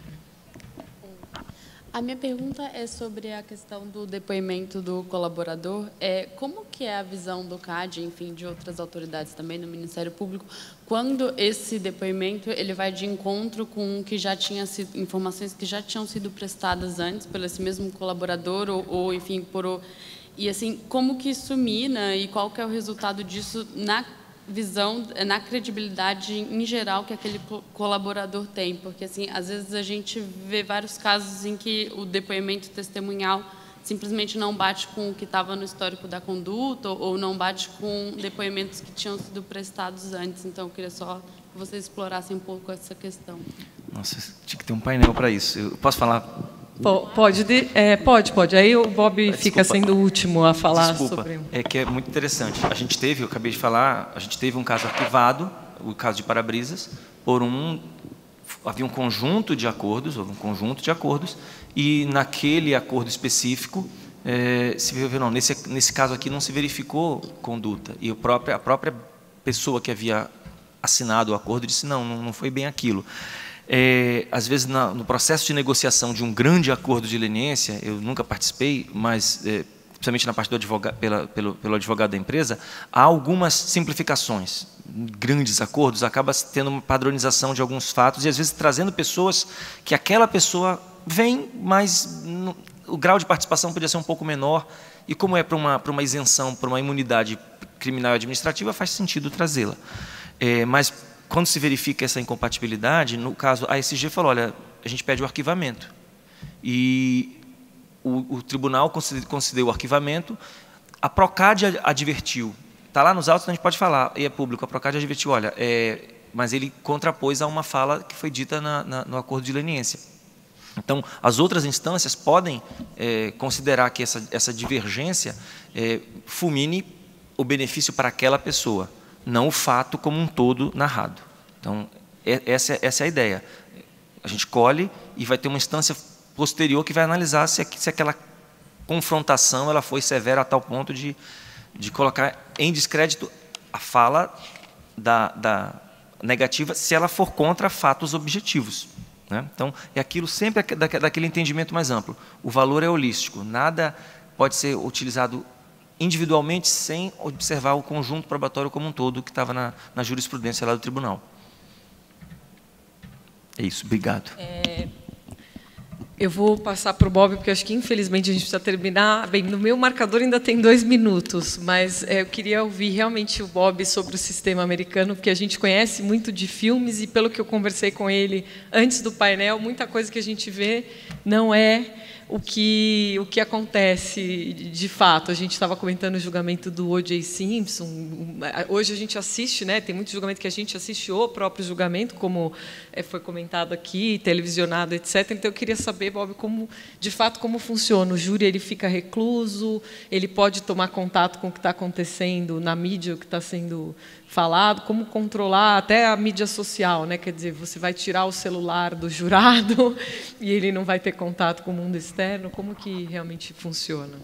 A minha pergunta é sobre a questão do depoimento do colaborador. Como que é a visão do CAD, enfim, de outras autoridades também, do Ministério Público, quando esse depoimento ele vai de encontro com que já tinha sido, informações que já tinham sido prestadas antes pelo esse mesmo colaborador ou enfim, e assim, como que isso mina e qual que é o resultado disso na visão, na credibilidade em geral que aquele colaborador tem, porque assim, às vezes a gente vê vários casos em que o depoimento testemunhal simplesmente não bate com o que estava no histórico da conduta ou não bate com depoimentos que tinham sido prestados antes. Então, eu queria só que vocês explorassem um pouco essa questão. Nossa, tinha que ter um painel para isso. Eu posso falar? Pode. Aí o Bob fica sendo o último a falar sobre... É que é muito interessante. Eu acabei de falar, a gente teve um caso arquivado, o caso de Para-Brisas, havia um conjunto de acordos, e naquele acordo específico, se verificou, não, nesse caso aqui não se verificou conduta, e a própria pessoa que havia assinado o acordo disse, não foi bem aquilo. Às vezes, no processo de negociação de um grande acordo de leniência, eu nunca participei, mas, principalmente na parte do advogado, pelo advogado da empresa, há algumas simplificações. Grandes acordos, acaba tendo uma padronização de alguns fatos e, às vezes, trazendo pessoas que aquela pessoa vem, mas o grau de participação podia ser um pouco menor, e como é para uma isenção, para uma imunidade criminal e administrativa, faz sentido trazê-la. Mas, quando se verifica essa incompatibilidade, no caso, a SG falou, olha, a gente pede o arquivamento. E o tribunal concedeu o arquivamento, a Procad advertiu, está lá nos autos, então a gente pode falar, e é público, a Procad advertiu, olha, mas ele contrapôs a uma fala que foi dita no acordo de leniência. Então, as outras instâncias podem considerar que essa divergência fulmine o benefício para aquela pessoa, não o fato como um todo narrado. Então, essa é a ideia. A gente colhe e vai ter uma instância posterior que vai analisar se aquela confrontação ela foi severa a tal ponto de colocar em descrédito a fala da negativa, se ela for contra fatos objetivos. Né? Então, é aquilo sempre daquele entendimento mais amplo. O valor é holístico, nada pode ser utilizado individualmente sem observar o conjunto probatório como um todo que estava na jurisprudência lá do tribunal. É isso, obrigado. Eu vou passar para o Bob, porque acho que, infelizmente, a gente precisa terminar. Bem, no meu marcador ainda tem 2 minutos, mas eu queria ouvir realmente o Bob sobre o sistema americano, porque a gente conhece muito de filmes e, pelo que eu conversei com ele antes do painel, muita coisa que a gente vê não é o que acontece de fato. A gente estava comentando o julgamento do O.J. Simpson. Hoje a gente assiste, né? Tem muito julgamento que a gente assiste o próprio julgamento, como foi comentado aqui, televisionado, etc. Então eu queria saber, Bob, de fato como funciona. O júri ele fica recluso, ele pode tomar contato com o que está acontecendo na mídia, o que está sendo falado, como controlar até a mídia social, né? Quer dizer, você vai tirar o celular do jurado e ele não vai ter contato com o mundo externo. Como que realmente funciona?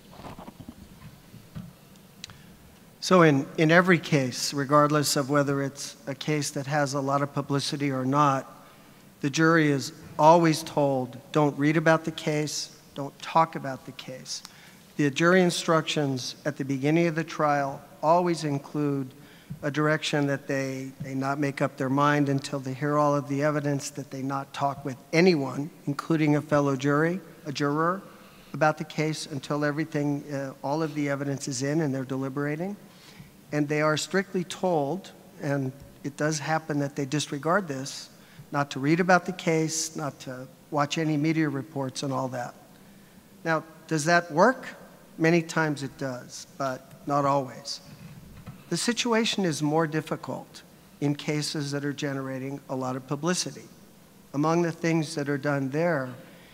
So in every case, regardless of whether it's a case that has a lot of publicity or not, the jury is always told, don't read about the case, don't talk about the case. The jury instructions at the beginning of the trial always include a direction that they not make up their mind until they hear all of the evidence, that they not talk with anyone, including a fellow juror, about the case until everything, all of the evidence is in and they're deliberating. And they are strictly told, and it does happen that they disregard this, not to read about the case, not to watch any media reports and all that. Now, does that work? Many times it does, but not always. The situation is more difficult in cases that are generating a lot of publicity. Among the things that are done there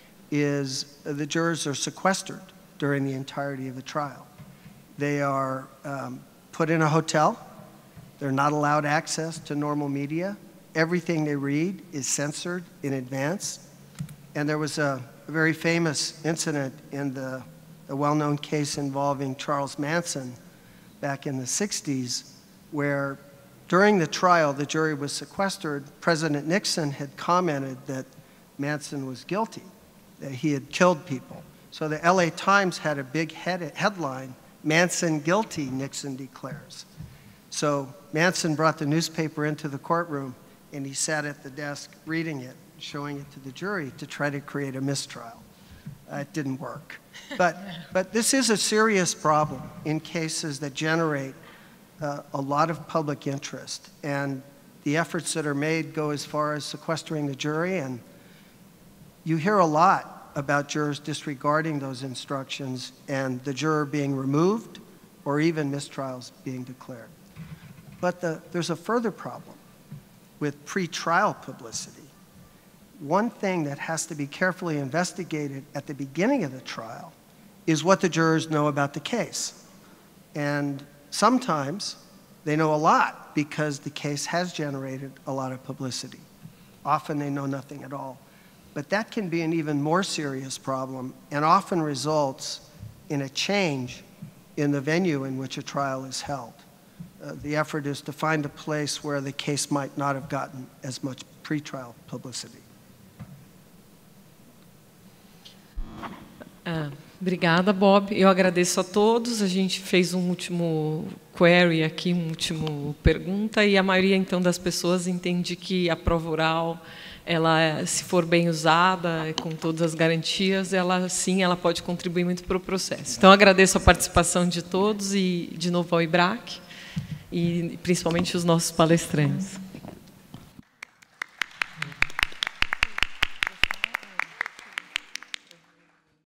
is the jurors are sequestered during the entirety of the trial. They are put in a hotel. They're not allowed access to normal media. Everything they read is censored in advance. And there was a very famous incident in the well-known case involving Charles Manson back in the 60s, where during the trial, the jury was sequestered. President Nixon had commented that Manson was guilty, that he had killed people. So the LA Times had a big headline, "Manson guilty, Nixon declares." So Manson brought the newspaper into the courtroom, and he sat at the desk reading it, showing it to the jury to try to create a mistrial. It didn't work. But this is a serious problem in cases that generate a lot of public interest. And the efforts that are made go as far as sequestering the jury. And you hear a lot about jurors disregarding those instructions and the juror being removed or even mistrials being declared. But there's a further problem with pre-trial publicity. One thing that has to be carefully investigated at the beginning of the trial is what the jurors know about the case. And sometimes they know a lot because the case has generated a lot of publicity. Often they know nothing at all. But that can be an even more serious problem and often results in a change in the venue in which a trial is held. The effort is to find a place where the case might not have gotten as much pre-trial publicity. Obrigada, Bob. Eu agradeço a todos. A gente fez um último query aqui, uma última pergunta, e a maioria, então, das pessoas entende que a prova oral, ela, se for bem usada, com todas as garantias, ela sim, ela pode contribuir muito para o processo. Então, agradeço a participação de todos e, de novo, ao IBRAC e principalmente os nossos palestrantes.